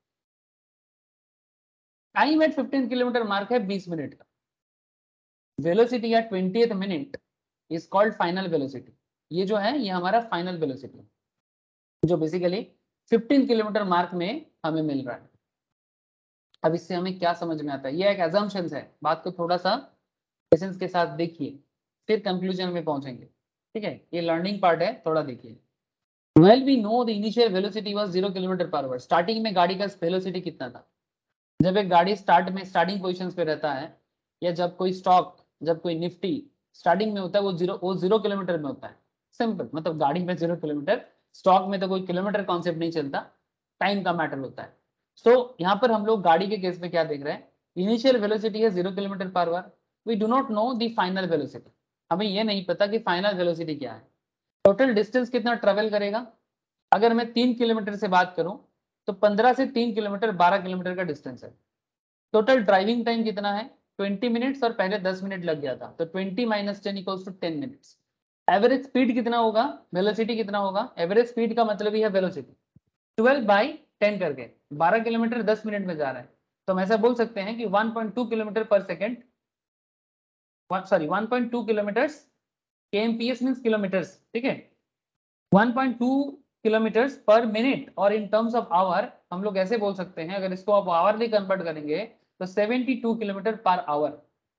Time at fifteen kilometre mark है बीस मिनट का। Velocity at twentieth minute is called final velocity. ये जो है ये हमारा फाइनल वेलोसिटी है, जो बेसिकली फिफ्टीन किलोमीटर मार्क में हमें मिल रहा है। अब इससे हमें क्या समझ में आता है, ये एक assumptions है, बात को थोड़ा सा पेशेंस के साथ देखिए, फिर कंक्लूजन में पहुंचेंगे। ठीक है, ये लर्निंग पार्ट है, थोड़ा देखिए। Well we know the initial velocity was zero kilometre per hour. Starting में गाड़ी का वेलोसिटी कितना था? जब एक गाड़ी स्टार्ट में स्टार्टिंग पोजीशन पे रहता है, या जब कोई स्टॉक जब कोई निफ्टी स्टार्टिंग में होता है वो जीरो वो जीरो किलोमीटर में होता है, सिंपल, मतलब गाड़ी में जीरो किलोमीटर, स्टॉक में तो कोई किलोमीटर कॉन्सेप्ट नहीं चलता, टाइम का मैटर होता है। सो so, यहाँ पर हम लोग गाड़ी के केस में क्या देख रहे हैं, इनिशियल वेलोसिटी है zero kilometre per hour, we do not know the final velocity, हमें ये नहीं पता कि फाइनल वेलोसिटी क्या है, टोटल डिस्टेंस कितना ट्रेवल करेगा। अगर मैं तीन किलोमीटर से बात करूं तो पंद्रह से तीन किलोमीटर बारह किलोमीटर का डिस्टेंस है। टोटल ड्राइविंग टाइम कितना है, ट्वेंटी मिनट्स, और पहले दस मिनट लग गया था, तो twenty minus ten equals to ten minutes. Average speed कितना होगा, वेलोसिटी कितना होगा, एवरेज स्पीड का मतलब ही है वेलोसिटी, ट्वेल्व बाई टेन करके बारह किलोमीटर दस मिनट में जा रहा है, तो हम ऐसा बोल सकते हैं कि one point two kilometre per second, sorry one point two kilometres, KMPS means kilometres, ठीक है, one point two kilometres per minute, और इन टर्म्स ऑफ आवर हम लोग ऐसे बोल सकते हैं, अगर इसको आप आवरली कन्वर्ट करेंगे तो seventy two kilometre per hour.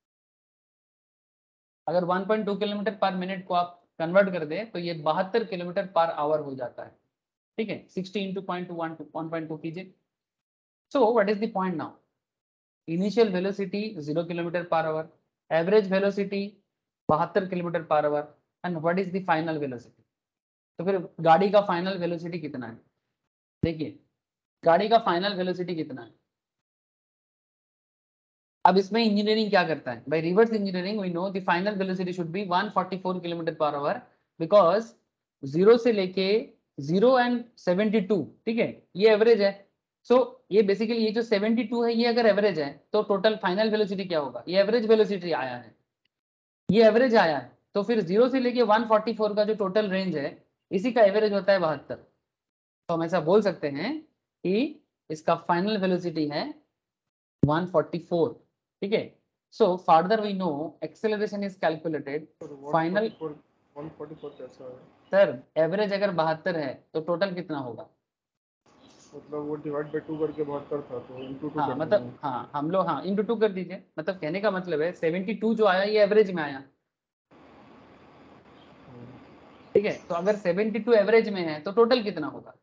अगर one point two kilometre per minute को आप कन्वर्ट कर दें तो ये बहत्तर किलोमीटर पर आवर हो जाता है, ठीक है, sixty into point two one one point two कीजिए। So what is the point now, initial velocity zero kilometre per hour, average velocity बहत्तर kilometre per hour, and what is the final velocity. तो फिर गाड़ी का final velocity कितना है, देखिए गाड़ी का फाइनल वेलोसिटी कितना है। अब इसमें इंजीनियरिंग क्या करता है, by reverse engineering we know the final velocity should be one forty four kilometre per hour, because zero से लेके जीरो एंड सेवेंटी टू, ठीक है, ये एवरेज है। सो so, ये बेसिकली ये जो सेवेंटी टू है ये अगर एवरेज है तो टोटल फाइनल वेलोसिटी क्या होगा, ये एवरेज वेलोसिटी आया है, ये एवरेज आया है, तो फिर जीरो से लेके वन फोर्टी फोर का जो टोटल रेंज है इसी का एवरेज होता है बहत्तर, तो हम ऐसा बोल सकते हैं कि इसका फाइनल वेलोसिटी है वन फोर्टी फोर, ठीक है। So further we know acceleration is calculated final, one forty four कैसा है सर एवरेज अगर बहत्तर है तो टोटल कितना होगा, मतलब वो डिवाइड बाय टू करके बहत्तर था तो इनटू टू हाँ कर मतलब देंगे। हाँ हम लोग हाँ इंटू टू कर दीजिए, मतलब कहने का मतलब है सेवेंटी टू जो आया ये एवरेज में आया, ठीक है, तो अगर सेवेंटी टू एवरेज में है तो टोटल कितना होगा,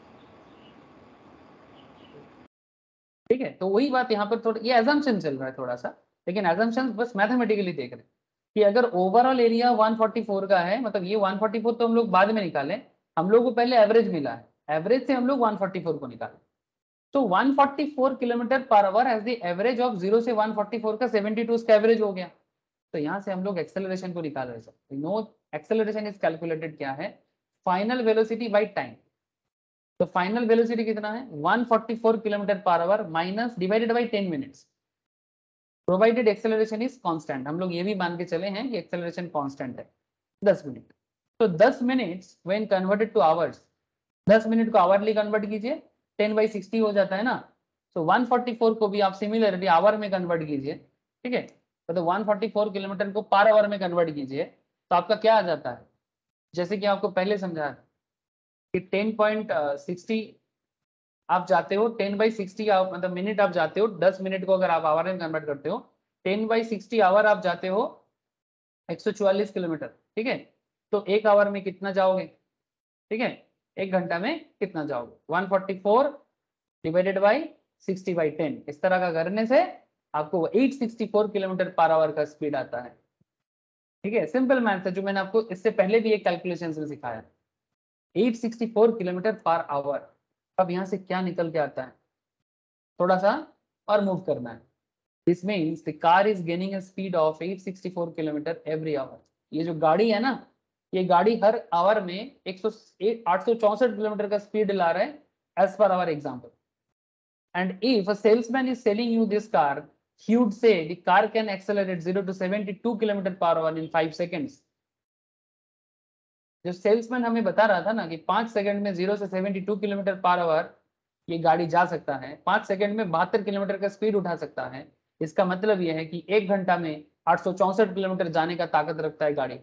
ठीक है। तो वही बात यहाँ पर थोड़ा ये एजम्पशन चल रहा है थोड़ा सा, लेकिन एजम्पशन बस मैथमेटिकली देख रहे हैं कि अगर overall area one forty four का है, मतलब ये वन फोर्टी फोर तो हम लोग बाद में निकाले, हम लोग को पहले एवरेज मिला है, एवरेज से हम लोग वन फोर्टी फोर को निकाले, तो one forty four kilometre per hour as the average of zero से वन फोर्टी फोर का सेवेंटी टू उसका एवरेज हो गया, तो यहाँ से हम लोग एक्सेलरेशन को निकाल रहे हैं। नो एक्सेलरेशन इज कैलकुलेटेड क्या है, फाइनल वेलोसिटी बाई टाइम, तो फाइनल वेलोसिटी कितना है one forty four kilometre per hour minus divided by ten minutes, provided acceleration is constant, हम लोग ये भी मान के चले हैं कि एक्सेलरेशन कांस्टेंट है दस मिनट, तो दस minutes when converted to hours, दस मिनट को आवरली कन्वर्ट कीजिए, टेन बाई सिक्सटी हो जाता है ना, तो वन फोर्टी फोर को भी आप सिमिलरली आवर में कन्वर्ट कीजिए, ठीक है, तो वन फोर्टी फोर किलोमीटर को पर आवर में कन्वर्ट कीजिए, तो आपका क्या आ जाता है, जैसे कि आपको पहले समझा कि टेन पॉइंट सिक्सटी आप जाते हो, टेन बाई सिक्सटी आप मतलब मिनट आप जाते हो, दस मिनट को अगर आप आवर में कन्वर्ट करते हो, टेन बाई सिक्सटी आवर आप जाते हो एक सौ चौवालीस किलोमीटर, ठीक है, तो एक आवर में कितना जाओगे, ठीक है, एक घंटा में कितना जाओगे, one forty four divided by sixty by ten, इस तरह का करने से आपको eight sixty four kilometre per hour का स्पीड आता है, ठीक है, सिंपल मैथ है जो मैंने आपको इससे पहले भी एक कैलकुलेशन में सिखाया, eight sixty four kilometre per hour. अब यहाँ से क्या निकल के आता है, थोड़ा सा और मूव करना है, this means the car is gaining a speed of eight sixty four kilometre every hour, ये जो गाड़ी है ना ये गाड़ी हर आवर में एक सौ आठ सौ चौसठ किलोमीटर का स्पीड ला रहा है as per hour example, and if a salesman is selling you this car, he would say the car can accelerate zero to seventy-two kilometer per hour in five seconds. जो salesman हमें बता रहा था ना कि पांच सेकंड में zero से seventy two kilometre per hour ये गाड़ी जा सकता है, पांच सेकंड में बहत्तर किलोमीटर का स्पीड उठा सकता है, इसका मतलब यह है कि एक घंटा में आठ सौ चौसठ किलोमीटर जाने का ताकत रखता है गाड़ी,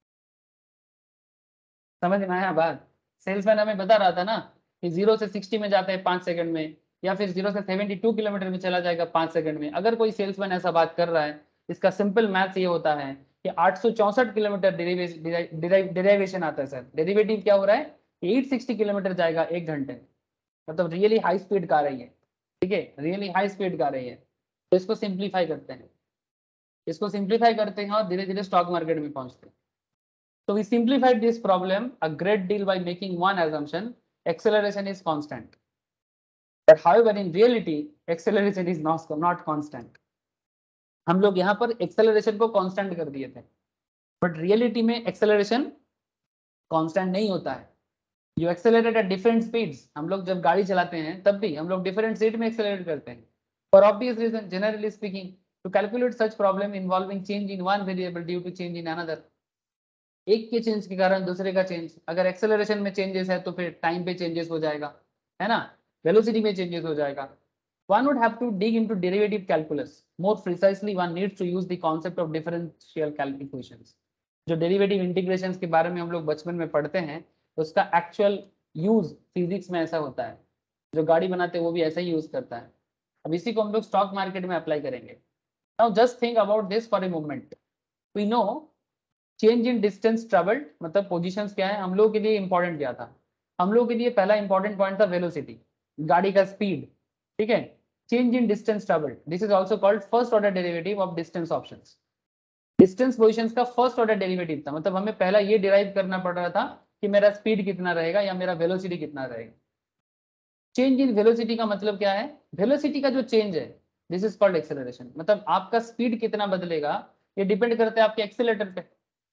समझ में आया बात। सेल्समैन हमें बता रहा था ना कि जीरो से सिक्सटी में जाता है पांच सेकंड में, या फिर जीरो से सेवेंटी टू किलोमीटर में चला जाएगा पांच सेकंड में, अगर कोई सेल्समैन ऐसा बात कर रहा है इसका सिंपल मैथ्स ये होता है कि आठ सौ चौसठ किलोमीटर डेरिवेशन आता है सर, डेरिवेटिव क्या हो रहा है, एट सिक्सटी किलोमीटर जाएगा एक घंटे में, मतलब रियली हाई स्पीड कार रही है, ठीक है, रियली हाई स्पीड कार रही है, तो इसको सिंप्लीफाई करते हैं, इसको सिंप्लीफाई करते हैं और धीरे धीरे स्टॉक मार्केट में पहुंचते हैं. So we simplified this problem a great deal by making one assumption: acceleration is constant. But however, in reality, acceleration is not not constant. हम लोग यहाँ पर acceleration को constant कर दिए थे, but reality में acceleration constant नहीं होता है. You accelerate at different speeds. हम लोग जब गाड़ी चलाते हैं तब भी हम लोग different speed में accelerate करते हैं. For obvious reason, generally speaking, to calculate such problem involving change in one variable due to change in another. एक के चेंज के कारण दूसरे का चेंज, अगर एक्सेलरेशन में चेंजेस है तो फिर टाइम पे चेंजेस हो जाएगा, है ना, वेलोसिटी में चेंजेस हो जाएगा. One would have to dig into derivative calculus. More precisely, one needs to use the concept of differential equations. जो डेरिवेटिव इंटीग्रेशंस के बारे में हम लोग बचपन में पढ़ते हैं, उसका एक्चुअल यूज फिजिक्स में ऐसा होता है. जो गाड़ी बनाते हैं वो भी ऐसा ही यूज करता है. अब इसी को हम लोग स्टॉक मार्केट में अप्लाई करेंगे. Now just think about this for a moment. We know change in distance travelled मतलब पोजीशंस क्या है हम लोगों के लिए इंपॉर्टेंट क्या था. हम लोगों के लिए पहला इंपॉर्टेंट पॉइंट था वेलोसिटी, गाड़ी का स्पीड, ठीक है. Change in distance travelled, this is also called first order derivative of distance options. Distance positions का फर्स्ट ऑर्डर डेरिवेटिव था, मतलब हमें पहला ये डिराइव करना पड़ रहा था कि मेरा स्पीड कितना रहेगा या मेरा वेलोसिटी कितना रहेगा. चेंज इन वेलोसिटी का मतलब क्या है, वेलोसिटी का जो चेंज है दिस इज कॉल्ड एक्सेलरेशन. मतलब आपका स्पीड कितना बदलेगा ये डिपेंड करता है आपके एक्सेलेरेटर पे.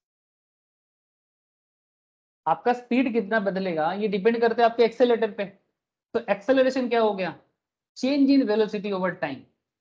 आपका स्पीड कितना बदलेगा ये डिपेंड करता है आपके एक्सेलरेटर पे. तो एक्सेलरेशन क्या हो गया, change in velocity over time.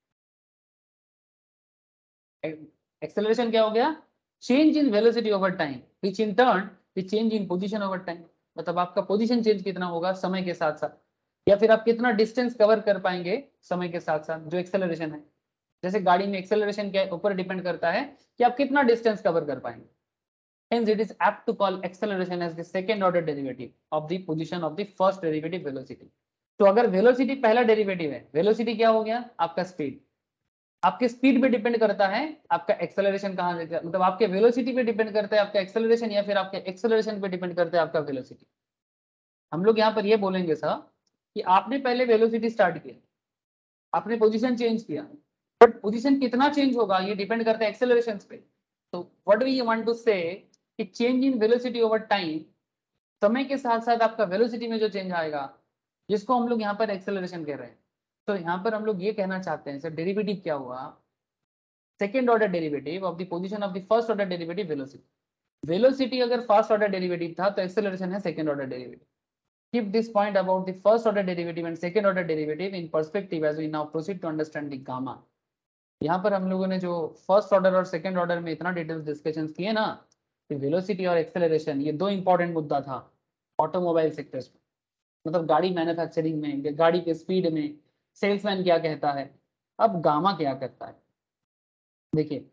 Acceleration क्या हो गया, change in velocity over time, which in turn the change in position over time. मतलब आपका पोजीशन चेंज कितना होगा समय के साथ साथ, या फिर आप कितना डिस्टेंस कवर कर पाएंगे समय के साथ साथ, जो एक्सेलरेशन है. जैसे गाड़ी में एक्सेलरेशन के ऊपर डिपेंड करता है कि आप कितना डिस्टेंस कवर कर पाएंगे. Hence, it is apt to call acceleration as the second order derivative of the position of the first derivative velocity. तो अगर वेलोसिटी पहला डेरिवेटिव है, वेलोसिटी क्या हो गया आपका स्पीड. आपके स्पीड पे डिपेंड करता है आपका एक्सेलरेशन कहाँ से, मतलब आपके वेलोसिटी पे डिपेंड करता है आपका एक्सेलरेशन, या फिर आपके एक्सेलरेशन पे डिपेंड करता है आपका वेलोसिटी. हम लोग यहाँ पर ये बोलेंगे सर कि आपने पहले वेलोसिटी स्टार्ट किया, आपने पोजीशन चेंज किया, बट पोजीशन कितना चेंज होगा ये डिपेंड करता है एक्सेलरेशन पे. तो what we want to say कि change in velocity over time, समय के साथ साथ आपका वेलोसिटी में जो चेंज आएगा जिसको हम लोग यहाँ पर एक्सेलरेशन कह रहे हैं. तो यहाँ पर हम लोग ये कहना चाहते हैं सर डेरिवेटिव क्या हुआ, second order derivative of the position of the first order derivative velocity. Velocity अगर फर्स्ट ऑर्डर डेरिवेटिव था तो एक्सेलरेशन है second order derivative. Keep this point about the first order derivative and second order derivative in perspective as we now proceed to understand the gamma. यहाँ पर हम लोगों ने जो फर्स्ट ऑर्डर और सेकंड ऑर्डर में इतना डिटेल्स डिस्कशन किए ना, कि वेलोसिटी और एक्सेलरेशन ये दो इंपॉर्टेंट मुद्दा था ऑटोमोबाइल सेक्टर्स में. मतलब गाड़ी मैन्युफैक्चरिंग में, गाड़ी के स्पीड में सेल्समैन क्या कहता है, अब गामा क्या करता है. देखिए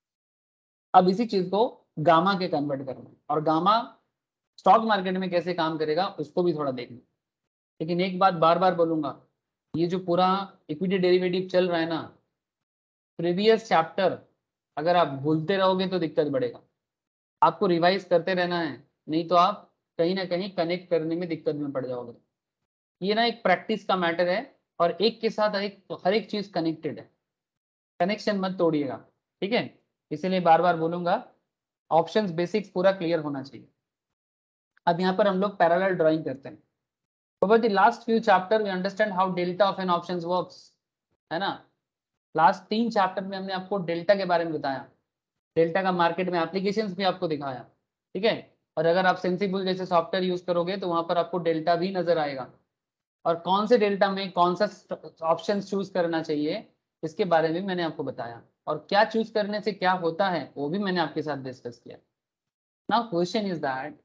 अब इसी चीज को गामा के कन्वर्ट करना, और गामा स्टॉक मार्केट में कैसे काम करेगा उसको भी थोड़ा देखना. लेकिन एक बात बार बार बोलूंगा, ये जो पूरा इक्विटी डेरिवेटिव चल रहा है ना, प्रीवियस चैप्टर अगर आप भूलते रहोगे तो दिक्कत बढ़ेगा. आपको रिवाइज करते रहना है, नहीं तो आप कहीं ना कहीं कनेक्ट करने में दिक्कत में पड़ जाओगे. ये ना एक प्रैक्टिस का मैटर है, और एक के साथ एक हर एक चीज कनेक्टेड है, कनेक्शन मत तोड़िएगा, ठीक है. इसीलिए बार बार बोलूंगा ऑप्शंस बेसिक्स पूरा क्लियर होना चाहिए. अब यहाँ पर हम लोग पैरेलल ड्राइंग करते हैं. Over the last few chapter we understand how delta of an options works, है ना. लास्ट तीन चैप्टर में हमने आपको डेल्टा के बारे में बताया, डेल्टा का मार्केट में एप्लीकेशंस भी आपको दिखाया, ठीक है. और अगर आप सेंसिबल जैसे सॉफ्टवेयर यूज करोगे तो वहां पर आपको डेल्टा भी नजर आएगा, और कौन से डेल्टा में कौन सा ऑप्शन चूज करना चाहिए इसके बारे में मैंने आपको बताया, और क्या चूज करने से क्या होता है वो भी मैंने आपके साथ डिस्कस किया. Now question is that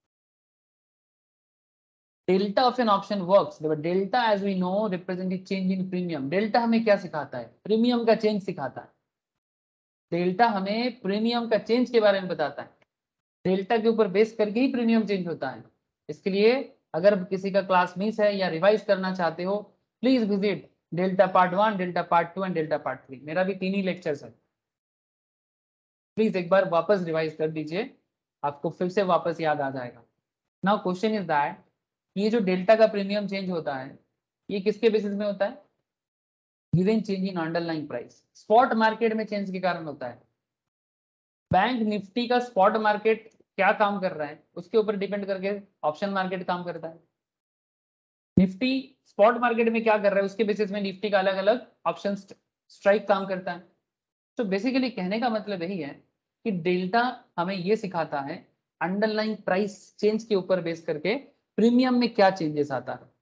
delta of an option works. Delta as we know represent the change in premium. Delta हमें क्या सिखाता है, प्रीमियम का चेंज सिखाता है. डेल्टा हमें प्रीमियम का चेंज के बारे में बताता है. डेल्टा के ऊपर बेस करके ही प्रीमियम चेंज होता है. इसके लिए अगर किसी का क्लास मिस है या रिवाइज करना चाहते हो, please visit delta part one, delta part two and delta part three. मेरा भी तीन ही लेक्चर्स है, प्लीज एक बार वापस रिवाइज कर दीजिए, आपको फिर से वापस याद आ जाएगा. नाउ क्वेश्चन इज दैट ये जो डेल्टा का प्रीमियम चेंज होता है ये किसके बेसिस में होता है, given change in underlying price. Spot market में चेंज के कारण होता है। बैंक निफ्टी का स्पॉट मार्केट क्या काम कर रहा है उसके ऊपर डिपेंड करके ऑप्शन मार्केट काम करता है। निफ्टी स्पॉट मार्केट में क्या कर रहा है उसके बेसिस में निफ्टी का अलग अलग ऑप्शन स्ट्राइक काम करता है। तो बेसिकली कहने का मतलब यही है कि डेल्टा हमें ये सिखाता है अंडरलाइंग प्राइस चेंज के ऊपर बेस करके प्रीमियम में क्या चेंजेस आता है।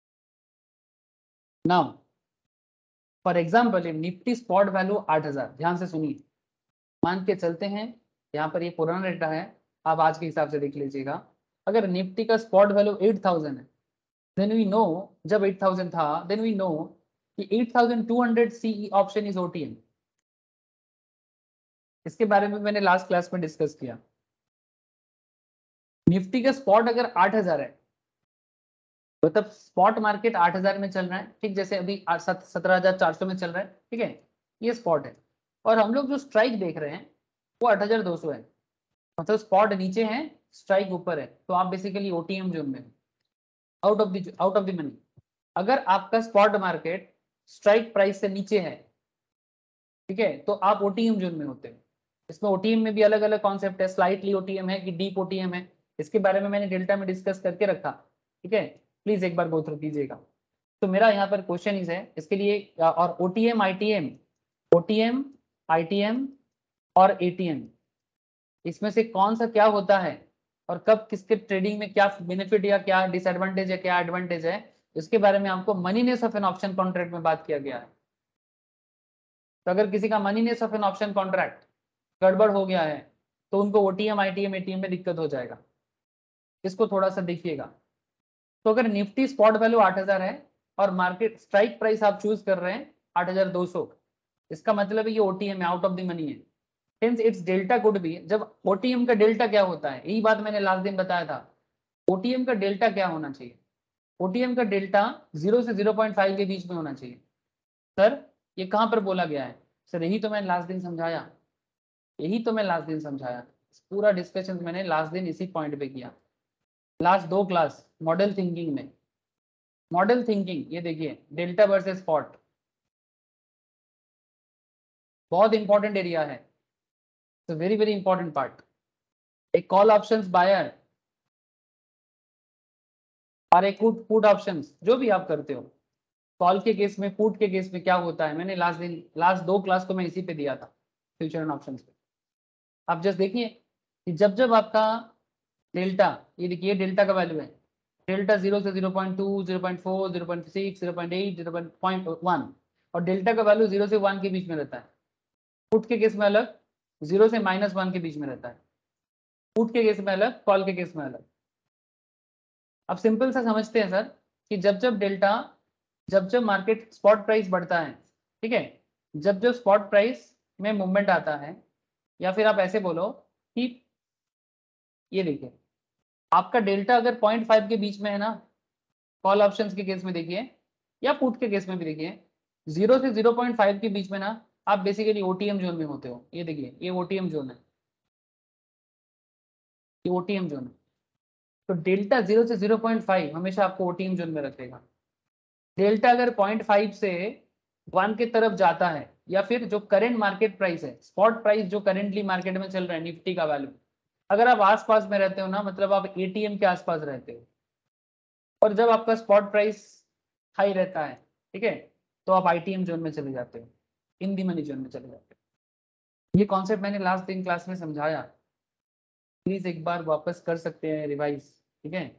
Now for example Nifty spot value आठ हजार, ध्यान से सुनिए, मान के चलते हैं यहाँ पर ये पुराना डेटा है, आप आज के हिसाब से देख लीजिएगा। अगर निफ्टी का स्पॉट वैल्यू एट थाउजेंड है, देन वी नो, जब एट थाउजेंड था देन वी नो कि eight thousand two hundred CE option is OTM. इसके बारे में मैंने लास्ट क्लास में डिस्कस किया। निफ्टी का स्पॉट अगर आठ हजार है मतलब स्पॉट मार्केट आठ हजार में चल रहा है, ठीक, जैसे अभी सत्रह हजार चार सौ में चल रहा है, ठीक है, ये स्पॉट है। और हम लोग जो स्ट्राइक देख रहे हैं वो आठ हजार दो सौ है, मतलब स्पॉट नीचे है स्ट्राइक ऊपर है, तो आप बेसिकली ओटीएम जोन में, out of the out of the money. अगर आपका स्पॉट मार्केट स्ट्राइक प्राइस से नीचे है, ठीक है, तो आप ओटीएम जोन में होते हैं। इसमें ओटीएम में भी अलग अलग कॉन्सेप्ट है, स्लाइटली ओटीएम है कि डीप ओटीएम है, इसके बारे में मैंने डेल्टा में डिस्कस करके रखा, ठीक है, प्लीज एक बार गो थ्रू कीजिएगा। तो मेरा यहाँ पर क्वेश्चन इज है इसके लिए, और ओटीएम आईटीएम, ओटीएम आईटीएम और एटीएम, इसमें से कौन सा क्या होता है और कब किसके ट्रेडिंग में क्या बेनिफिट या क्या डिसएडवांटेज है, क्या एडवांटेज है, इसके बारे में आपको moneyness of an option contract में बात किया गया है। तो अगर किसी का moneyness of an option contract गड़बड़ हो गया है तो उनको ओटीएम आईटीएम एटीएम में दिक्कत हो जाएगा, इसको थोड़ा सा देखिएगा। तो अगर निफ्टी स्पॉट वैल्यू आठ हजार है और मार्केट स्ट्राइक प्राइस आप चूज कर रहे हैं आठ हजार दो सौ, इसका मतलब है ये ओटीएम है, आउट ऑफ द मनी है, hence its delta could be. जब ओटीएम का डेल्टा क्या होता है, यही बात मैंने लास्ट दिन बताया था, ओटीएम का डेल्टा क्या होना चाहिए, ओटीएम का डेल्टा जीरो से जीरो पॉइंट फाइव के बीच में होना चाहिए। सर ये कहां पर बोला गया है? सर यही तो मैंने लास्ट दिन समझाया, यही तो मैं लास्ट दिन समझाया, पूरा डिस्कशन मैंने लास्ट दिन इसी पॉइंट पे किया, लास्ट दो क्लास मॉडल थिंकिंग में। मॉडल थिंकिंग, ये देखिए डेल्टा वर्सेस स्पॉट, बहुत इंपॉर्टेंट एरिया है, तो वेरी वेरी इंपॉर्टेंट पार्ट। एक कॉल ऑप्शंस बायर और एक पुट पुट ऑप्शंस, जो भी आप करते हो, कॉल के केस में, पुट के केस में क्या होता है, मैंने लास्ट दिन लास्ट दो क्लास को मैं इसी पे दिया था, फ्यूचर एंड ऑप्शंस पे। आप जस्ट देखिए कि जब जब आपका डेल्टा, ये देखिए डेल्टा का वैल्यू है, डेल्टा जीरो से zero point two, zero point four, zero point six, zero point eight, zero point one, और डेल्टा का वैल्यू जीरो से वन के बीच में रहता है। पुट के केस में अलग, जीरो से माइनस वन के बीच में रहता है, पुट के केस में अलग, कॉल के केस में अलग। अब सिंपल सा समझते हैं सर कि जब जब डेल्टा, जब जब मार्केट स्पॉट प्राइस बढ़ता है, ठीक है, जब जब स्पॉट प्राइस में मूवमेंट आता है, या फिर आप ऐसे बोलो कि ये देखिए आपका डेल्टा अगर पॉइंट फाइव के बीच में है ना, कॉल ऑप्शंस के केस में देखिए या पुट के केस में भी देखिए, जीरो से जीरो पॉइंट फाइव के बीच में ना, आप बेसिकली ओटीएम जोन में होते हो। ये देखिए ये ओटीएम जोन है, ये ओटीएम जोन है। तो डेल्टा जीरो से जीरो पॉइंट फाइव हमेशा आपको ओटीएम जोन में रखेगा। डेल्टा अगर पॉइंट फाइव से वन की तरफ जाता है, या फिर जो करंट मार्केट प्राइस है, स्पॉट प्राइस जो करेंटली मार्केट में चल रहा है निफ्टी का वैल्यू, अगर आप आसपास में रहते हो ना, मतलब आप एटीएम के आसपास रहते हो, और जब आपका स्पॉट प्राइस हाई रहता है, ठीक है, तो आप आईटीएम जोन में चले जाते हो, इन दी मनी जोन में चले जाते हो। ये कॉन्सेप्ट मैंने लास्ट दिन क्लास में समझाया, प्लीज एक बार वापस कर सकते हैं रिवाइज, ठीक है।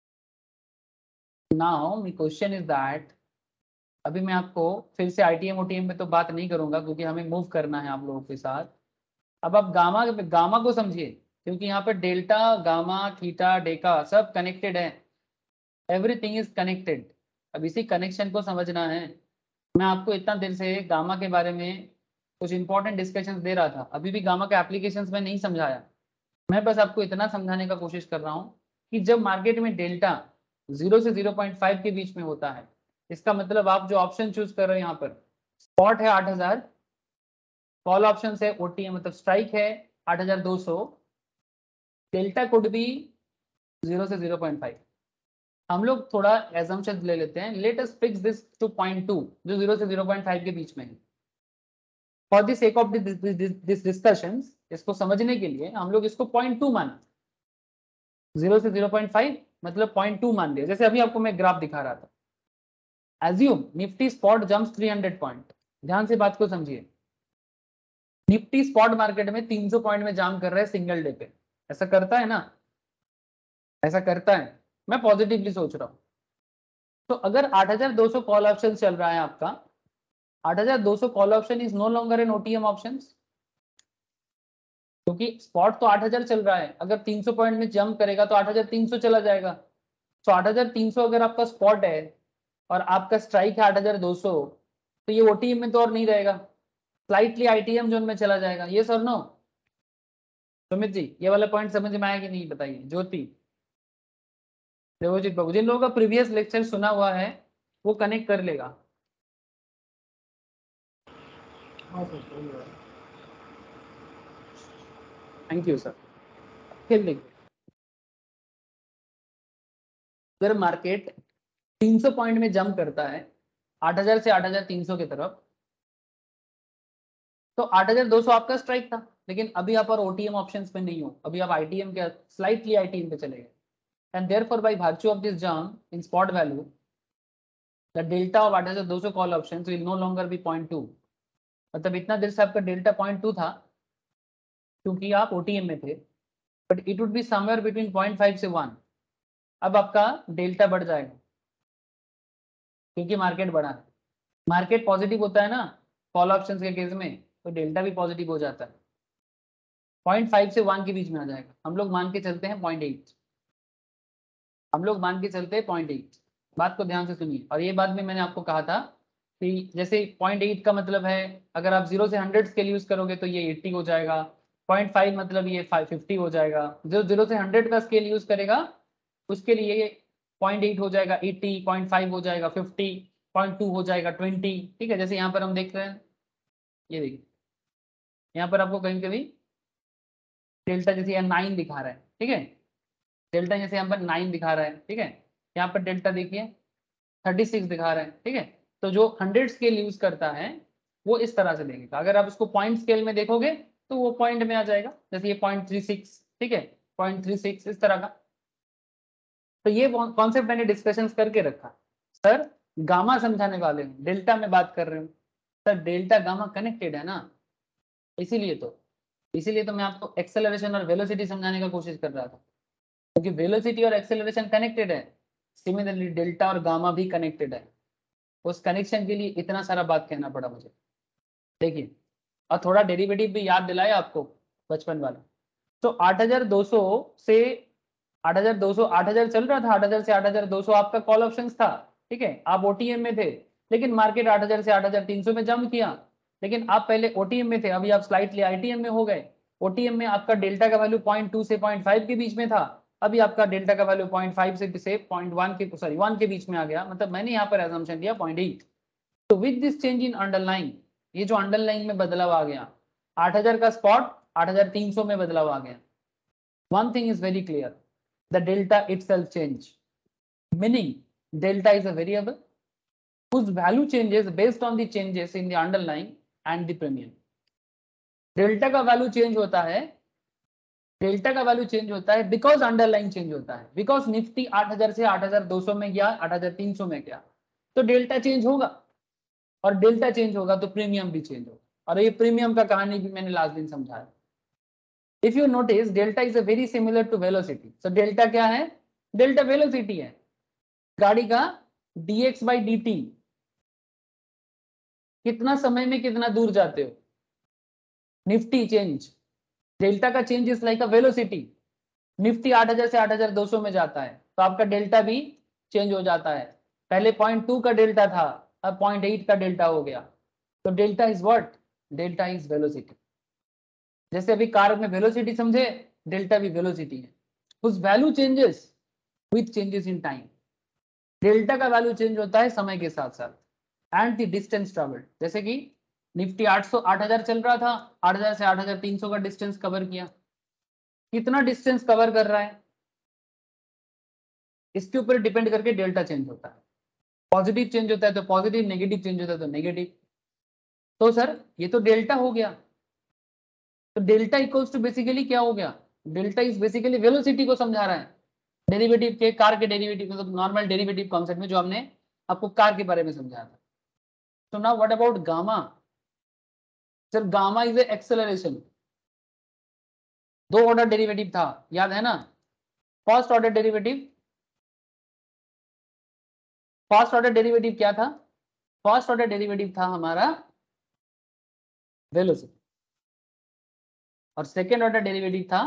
Now my question is that, अभी मैं आपको फिर से आईटीएम ओटीएम में तो बात नहीं करूंगा क्योंकि हमें मूव करना है आप लोगों के साथ। अब आप गामा गामा को समझिए, क्योंकि यहाँ पर डेल्टा, गामा, थीटा, डेका सब कनेक्टेड है, एवरीथिंग इज कनेक्टेड। अब इसी कनेक्शन को समझना है। मैं आपको इतना देर से गामा के बारे में कुछ इंपॉर्टेंट डिस्कशंस दे रहा था, अभी भी गामा के एप्लीकेशंस में नहीं समझाया। मैं बस आपको इतना समझाने का कोशिश कर रहा हूँ कि जब मार्केट में डेल्टा जीरो से जीरो पॉइंट फाइव के बीच में होता है, इसका मतलब आप जो ऑप्शन चूज कर रहे हो, यहाँ पर स्पॉट है आठ हजार, कॉल ऑप्शन है ओटीएम मतलब स्ट्राइक है आठ हजार दो सौ, डेल्टा कुड भी जीरो से जीरो पॉइंट फाइव, हम लोग थोड़ा assumptions ले लेते हैं. Let us fix this to point two जो जीरो से जीरो पॉइंट फाइव के बीच में है. For the sake of this, this, this discussions, इसको समझने के लिए हम लोग इसको पॉइंट टू मान, जीरो से जीरो पॉइंट फाइव मतलब पॉइंट टू मान लिया. जैसे अभी आपको मैं ग्राफ दिखा रहा था. Assume Nifty spot jumps three hundred point. ध्यान से बात को समझिए. निफ्टी स्पॉट मार्केट में तीन सौ पॉइंट में जाम कर रहा है सिंगल डे पे. ऐसा करता है ना, ऐसा करता है. मैं पॉजिटिवली सोच रहा हूं. तो अगर आठ हज़ार दो सौ कॉल ऑप्शन चल रहा है आपका, आठ हज़ार दो सौ call option is no longer an OTM options, क्योंकि स्पॉट तो आठ हज़ार चल रहा है. अगर तीन सौ पॉइंट में जंप करेगा तो आठ हज़ार तीन सौ चला जाएगा. तो आठ हज़ार तीन सौ अगर आपका स्पॉट है और आपका स्ट्राइक है आठ हज़ार दो सौ, तो ये ओटीएम में तो और नहीं रहेगा, स्लाइटली आईटीएम जोन में चला जाएगा. ये सर नो सुमित जी, ये वाला पॉइंट समझ में आया कि नहीं बताइए. ज्योति, देवजीत बाबू, जिन लोगों का प्रीवियस लेक्चर सुना हुआ है वो कनेक्ट कर लेगा. हाँ सर सही है. Thank you sir. फिर देखिए, अगर मार्केट तीन सौ पॉइंट में जंप करता है आठ हज़ार से आठ हज़ार तीन सौ की तरफ, तो आठ हज़ार दो सौ आपका स्ट्राइक था, लेकिन अभी आप और ओटीएम ऑप्शंस पे नहीं हो, अभी आप आईटीएम के स्लाइटली आईटीएम पे चले गए. And therefore by virtue of this jump in spot value the delta of आठ हज़ार दो सौ call options will no longer be point two. मतलब इतना देर से आपका डेल्टा पॉइंट टू था क्योंकि आप ओटीएम में थे, but it would be somewhere between point five से वन. अब आपका डेल्टा बढ़ जाएगा क्योंकि मार्केट बढ़ा है. मार्केट पॉजिटिव होता है ना कॉल ऑप्शंस के केस में, तो डेल्टा भी पॉजिटिव हो जाता है. पॉइंट फाइव से वन के बीच में आ जाएगा. हम लोग मान के चलते हैं पॉइंट एट, हम लोग मान के चलते हैं पॉइंट एट. बात को ध्यान से सुनिए. और ये बात भी मैंने आपको कहा था कि जैसे पॉइंट एट का मतलब है अगर आप जीरो से हंड्रेड स्केल यूज करोगे तो ये एट्टी हो जाएगा. पॉइंट फाइव मतलब ये फाइव फिफ्टी हो जाएगा. जो जीरो से हंड्रेड का स्केल यूज करेगा उसके लिए पॉइंट एट हो जाएगा एट्टी, पॉइंट फाइव हो जाएगा फिफ्टी, पॉइंट टू हो जाएगा ट्वेंटी. ठीक है, जैसे यहाँ पर हम देख रहे हैं, ये देखिए यहाँ पर आपको कहीं कभी डेल्टा जैसे यहाँ नाइन दिखा रहा है. ठीक है, डेल्टा जैसे यहाँ पर नाइन दिखा रहा है. ठीक है, यहाँ पर डेल्टा देखिए थर्टी सिक्स दिखा रहा है. ठीक है, तो जो हंड्रेड स्केल यूज करता है वो इस तरह से देखेगा. अगर आप इसको पॉइंट स्केल में देखोगे तो वो पॉइंट में आ जाएगा. जैसे ये पॉइंट थ्री सिक्स, ठीक है, पॉइंट थ्री सिक्स इस तरह का. तो ये कॉन्सेप्ट मैंने डिस्कशन करके रखा. सर गामा समझाने वाले हूँ, डेल्टा में बात कर रहे हूँ. सर डेल्टा गामा कनेक्टेड है ना, इसीलिए तो इसीलिए तो मैं आपको एक्सेलरेशन और वेलोसिटी समझाने का कोशिश कर रहा था, क्योंकि वेलोसिटी और एक्सेलरेशन कनेक्टेड है. सिमिलरली डेल्टा और गामा भी कनेक्टेड है. उस कनेक्शन के लिए इतना सारा बात कहना पड़ा मुझे. देखिए, और थोड़ा डेरिवेटिव भी याद दिलाया आपको बचपन वाला. तो आठ हज़ार दो सौ से आठ हज़ार दो सौ आठ हज़ार चल रहा था, आठ हज़ार से आठ हज़ार दो सौ आपका कॉल ऑप्शंस था. ठीक है, आप ओटीएम में थे, लेकिन मार्केट आठ हज़ार से आठ हज़ार तीन सौ में जंप किया. लेकिन आप पहले ओटीएम में थे, अभी आप स्लाइटली आईटीएम में हो गए. ओटीएम में आपका डेल्टा का वैल्यू पॉइंट टू से पॉइंट फाइव के बीच में था, अभी आपका डेल्टा का वैल्यू पॉइंट फाइव से से पॉइंट वन के सॉरी वन के बीच में आ गया. मतलब मैंने यहाँ पर एजम्पशन दिया पॉइंट एट. तो with this change in underline, ये जो अंडरलाइन में बदलाव आ गया, आठ हज़ार का स्पॉट आठ हज़ार तीन सौ में बदलाव आ गया. One thing is very clear, the delta itself change, meaning delta is a variable whose value changes based on the changes in the underlying and the premium. Delta का वैल्यू चेंज होता है, डेल्टा का value change होता है because underline change होता है. Because Nifty आठ हज़ार से आठ हज़ार दो सौ में गया, आठ हज़ार तीन सौ में गया, तो डेल्टा चेंज होगा. और डेल्टा चेंज होगा तो प्रीमियम भी चेंज होगा. और ये प्रीमियम का कहानी भी मैंने लास्ट दिन समझाया. If you notice, delta is a very similar to velocity. So delta क्या है? Delta velocity है. गाड़ी का dx by dt, कितना समय में कितना दूर जाते हो. निफ्टी चेंज, डेल्टा का change is like a velocity. Nifty आठ हज़ार से आठ हज़ार दो सौ में जाता है तो आपका डेल्टा भी चेंज हो जाता है. पहले पॉइंट टू का डेल्टा था, अब पॉइंट एट का डेल्टा हो गया. तो delta is what? Delta is velocity. जैसे अभी कार में वेलोसिटी समझे, डेल्टा भी वेलोसिटी है. उस value changes with changes in time. Delta का वैल्यू चेंज होता है समय के साथ साथ. एंड द डिस्टेंस ट्रैवल्ड, जैसे कि निफ्टी आठ सौ आठ हज़ार चल रहा था, आठ हज़ार से आठ हज़ार तीन सौ का डिस्टेंस कवर किया. कितना डिस्टेंस कवर कर रहा है? इसके ऊपर डिपेंड करके डेल्टा चेंज होता है। पॉजिटिव चेंज होता है तो पॉजिटिव, नेगेटिव चेंज होता है तो नेगेटिव। तो सर ये तो डेल्टा हो गया। तो डेल्टा इक्वल्स टू बेसिकली क्या हो गया, डेल्टा इज बेसिकली वेलोसिटी को समझा रहा है, डेरिवेटिव के, कार के डेरिवेटिव मतलब नॉर्मल डेरिवेटिव कॉन्सेप्ट में जो हमने आपको कार के बारे में समझाया था। तो now what about gamma? Sir gamma is acceleration. दो ऑर्डर डेरिवेटिव था, याद है ना? First order derivative, first order derivative क्या था? फर्स्ट ऑर्डर डेरिवेटिव था हमारा वेलोसिटी, और सेकेंड ऑर्डर डेरिवेटिव था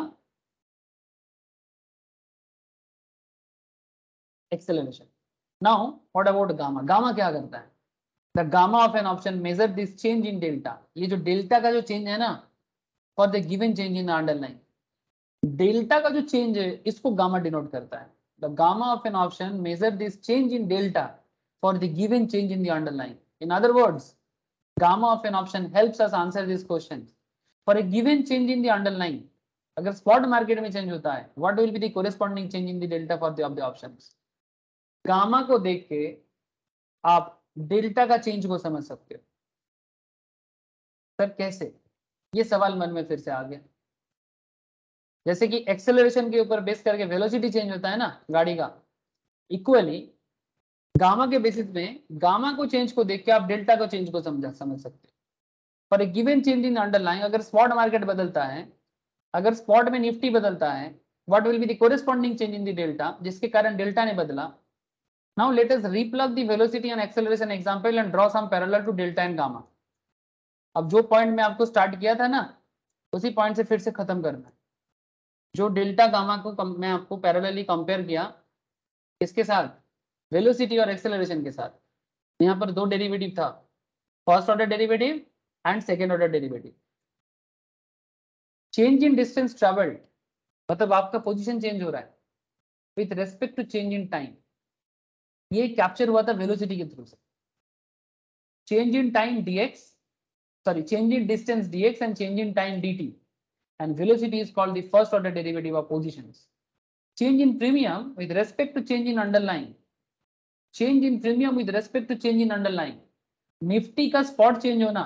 acceleration. Now what about gamma? Gamma क्या करता है? The gamma of an option measure this change in delta. ये जो डेल्टा का जो चेंज है ना, for the given change in underline, delta का जो चेंज है इसको गामा डिनोट करता है। The gamma of an option measure this change in delta for the given change in the underline. In other words, gamma of an option helps us answer this question. For a given change in the underlying, अगर spot market में change होता है, what will be the corresponding change in the delta for the of the options? Gamma को देख के आप delta का change को समझ सकते हो। सर कैसे? ये सवाल मन में फिर से आ गया। जैसे कि एक्सेलरेशन के ऊपर बेस करके वेलोसिटी चेंज होता है ना गाड़ी का, इक्वली गामा के बेसिस में गामा को चेंज को देख के आप डेल्टा को चेंज को समझ समझ सकते हो। For a given change in underline, अगर स्पॉट मार्केट बदलता है, अगर स्पॉट में निफ्टी बदलता है, what will be the corresponding change in the delta, जिसके कारण डेल्टा ने बदला। Now let us replug the velocity and acceleration example and draw some parallel to delta and gamma. अब जो पॉइंट में आपको स्टार्ट किया था ना, उसी पॉइंट से फिर से खत्म करना है। जो डेल्टा गामा को मैं आपको पैरेलली कंपेयर किया, इसके साथ वेलोसिटी और एक्सेलरेशन के साथ। यहाँ पर दो डेरिवेटिव था, first order derivative and second order derivative. Change in distance travelled मतलब आपका पोजीशन चेंज हो रहा है with respect to change in time, ये कैप्चर हुआ था वेलोसिटी के थ्रू से। Change in time dx, sorry, change in distance dx and change in time dt, and velocity is called the first order derivative of positions. Change in premium with respect to change in underlying, change in premium with respect to change in underlying, Nifty का spot change होना,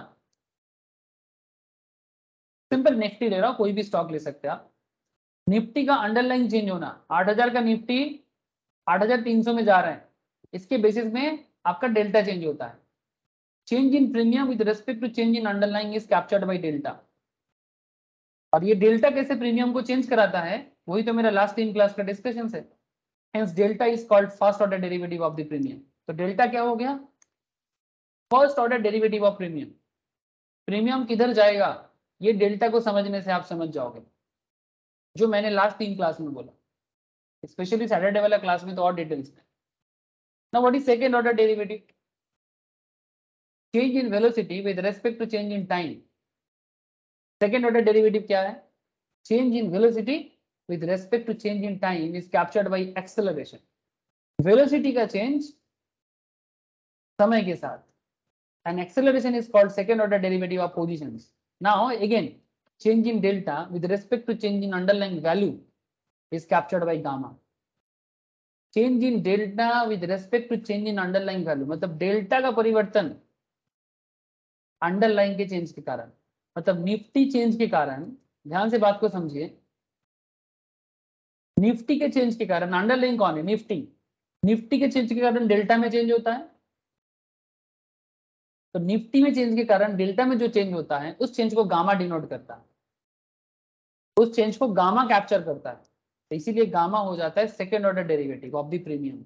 simple Nifty ले रहा हूं, कोई भी stock ले सकते हैं आप। निफ्टी का अंडरलाइन चेंज होना, आठ हजार का निफ्टी आठ हजार तीन सौ में जा रहा है, इसके बेसिस में आपका डेल्टा चेंज होता है। Change in premium with respect to change in underlying is captured by delta. और ये डेल्टा कैसे प्रीमियम को चेंज कराता है, वही तो मेरा लास्ट तीन क्लास का डिस्कशन है। Hence delta is called first order derivative of the premium. तो डेल्टा क्या हो गया? First order derivative of premium. Premium किधर जाएगा ये डेल्टा को समझने से आप समझ जाओगे, जो मैंने लास्ट तीन क्लास में बोला, स्पेशली सैटरडे वाला क्लास में तो और डिटेल्स में। Now what is second order derivative? Change in velocity with respect to change in time. Second order derivative क्या है? Change in velocity with respect to change in time is captured by acceleration. Velocity का change समय के साथ, and acceleration is called second order derivative of positions. Now again, change in delta with respect to change in underlying value is captured by gamma. Change in delta with respect to change in underlying value मतलब delta का परिवर्तन underline के change के कारण, मतलब Nifty change के कारण, ध्यान से बात को समझिए, निफ्टी के चेंज के कारण, अंडरलाइन कौन है? निफ्टी। निफ्टी के चेंज के कारण डेल्टा में चेंज होता है, तो निफ्टी में चेंज के कारण डेल्टा में जो चेंज होता है उस चेंज को गामा डिनोट करता है, उस चेंज को गामा कैप्चर करता है, तो इसीलिए गामा हो जाता है second order derivative of the premium.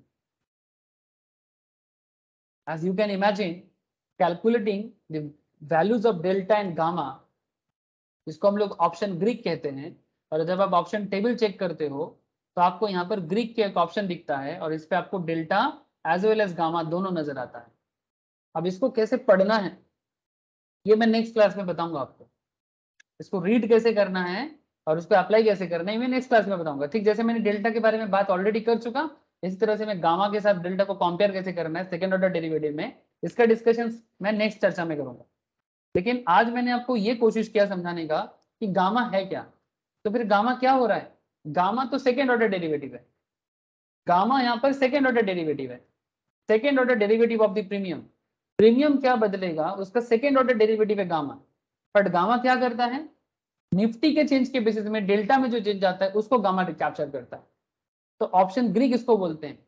As you can imagine, calculating the values of delta and gamma, जिसको हम लोग ऑप्शन ग्रीक कहते हैं, और जब आप ऑप्शन टेबल चेक करते हो तो आपको यहाँ पर ग्रीक के एक ऑप्शन दिखता है और इस पे आपको delta as well as gamma दोनों नजर आता है। अब इसको कैसे पढ़ना है ये मैं नेक्स्ट क्लास में बताऊंगा आपको, इसको रीड कैसे करना है और उसको अप्लाई कैसे करना है मैं नेक्स्ट क्लास में बताऊंगा। ठीक, जैसे मैंने डेल्टा के बारे में बात ऑलरेडी कर चुका, इसी तरह से मैं गामा के साथ डेल्टा को कंपेयर कैसे करना है सेकंड ऑर्डर डेरिवेटिव में, इसका डिस्कशन मैं नेक्स्ट चर्चा में करूंगा। लेकिन आज मैंने आपको ये कोशिश किया समझाने का कि गामा है क्या। तो फिर गामा क्या हो रहा है? गामा तो सेकेंड ऑर्डर डेरिवेटिव है, गामा यहाँ पर सेकेंड ऑर्डर डेरिवेटिव है, second order derivative of the premium. Premium क्या बदलेगा, उसका सेकेंड ऑर्डर डेरिवेटिव है गामा। बट गामा क्या करता है, निफ्टी के चेंज के बेसिस में डेल्टा में जो चेंज आता है उसको गामा कैप्चर करता है। तो ऑप्शन ग्रीक इसको बोलते हैं,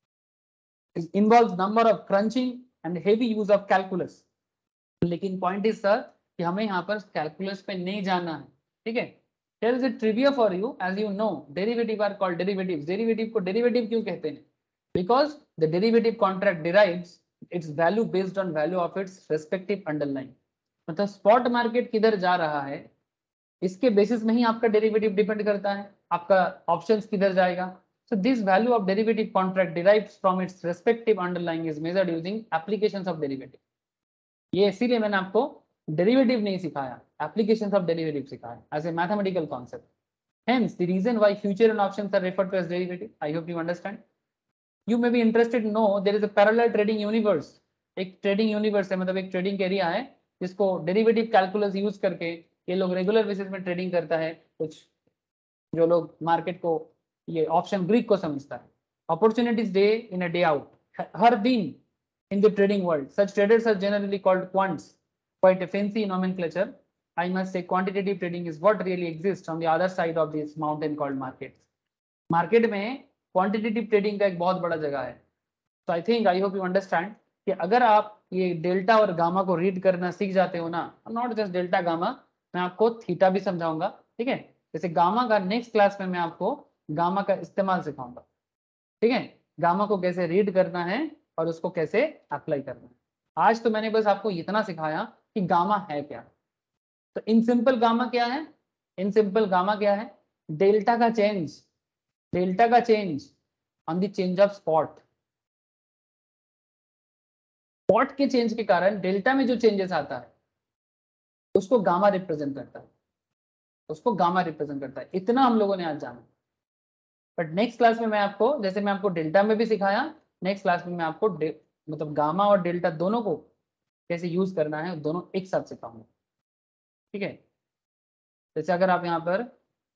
involves number of crunching and heavy use of calculus. लेकिन पॉइंट इज सर कि हमें यहाँ पर कैलकुलस पे नहीं जाना है, ठीक है। Here is a trivia for you, as you know, derivative are called derivatives. Derivative को derivative क्यों कहते हैं? Because the derivative contract derives its value based on value of its respective underlying. मतलब spot market किधर जा रहा है इसके बेसिस में ही आपका डेरिवेटिव डिपेंड करता है, आपका ऑप्शंस किधर जाएगा। So this value of derivative contract derives from its respective underlying is measured using applications of derivative. ये इसीलिए मैंने आपको डेरिवेटिव नहीं सिखाया, एप्लीकेशंस ऑफ डेरिवेटिव सिखाया as a mathematical concept. Hence the reason why future and options are referred to as derivative. I hope you understand. You may be interested to know there is a parallel trading universe. एक trading universe है, मतलब एक trading area है जिसको derivative calculus use करके ये लोग regular basis में ट्रेडिंग करता है। कुछ जो लोग मार्केट को ये ऑप्शन ग्रीक को समझता है। Opportunities day in a day out, हर दिन in the trading world. Such traders are generally called quants. Quite a fancy nomenclature. I must say quantitative trading is what really exists on the other side of this mountain called markets. Market में quantitative trading का एक बहुत बड़ा जगह है। So I think I hope you understand कि अगर आप ये डेल्टा और गामा को रीड करना सीख जाते हो ना, नॉट जस्ट डेल्टा गामा, मैं आपको थीटा भी समझाऊंगा, ठीक है। जैसे गामा का नेक्स्ट क्लास में मैं आपको गामा का इस्तेमाल सिखाऊंगा, ठीक है, गामा को कैसे रीड करना है और उसको कैसे अप्लाई करना है। आज तो मैंने बस आपको इतना सिखाया कि गामा है क्या। तो इन सिंपल गामा क्या है, इन सिंपल गामा क्या है, डेल्टा का चेंज, डेल्टा का change on the change of spot. Spot के चेंज के कारण डेल्टा में जो चेंजेस आता है उसको गामा रिप्रेजेंट करता है, उसको गामा रिप्रेजेंट करता है। इतना हम लोगों ने आज जाना। बट नेक्स्ट क्लास में मैं आपको, जैसे मैं आपको डेल्टा में भी सिखाया, नेक्स्ट क्लास में मैं आपको मतलब गामा और डेल्टा दोनों को कैसे यूज करना है दोनों एक साथ सिखाऊंगा, ठीक है। जैसे अगर आप यहाँ पर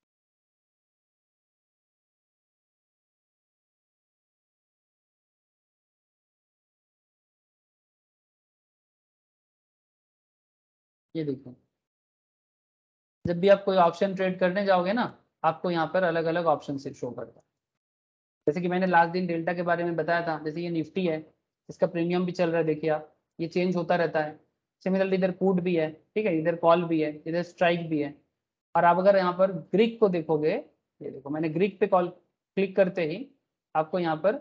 ये देखो, जब भी आप कोई ऑप्शन ट्रेड करने जाओगे ना, आपको यहाँ पर अलग अलग ऑप्शन से शो करता है। जैसे कि मैंने लास्ट दिन डेल्टा के बारे में बताया था, जैसे ये निफ्टी है, इसका प्रीमियम भी चल रहा है, देखिए आप, ये चेंज होता रहता है। सिमिलरली इधर पुट भी है, ठीक है, इधर कॉल भी है, इधर स्ट्राइक भी है। और आप अगर यहाँ पर ग्रीक को देखोगे, ये देखो मैंने ग्रीक पे कॉल क्लिक करते ही आपको यहाँ पर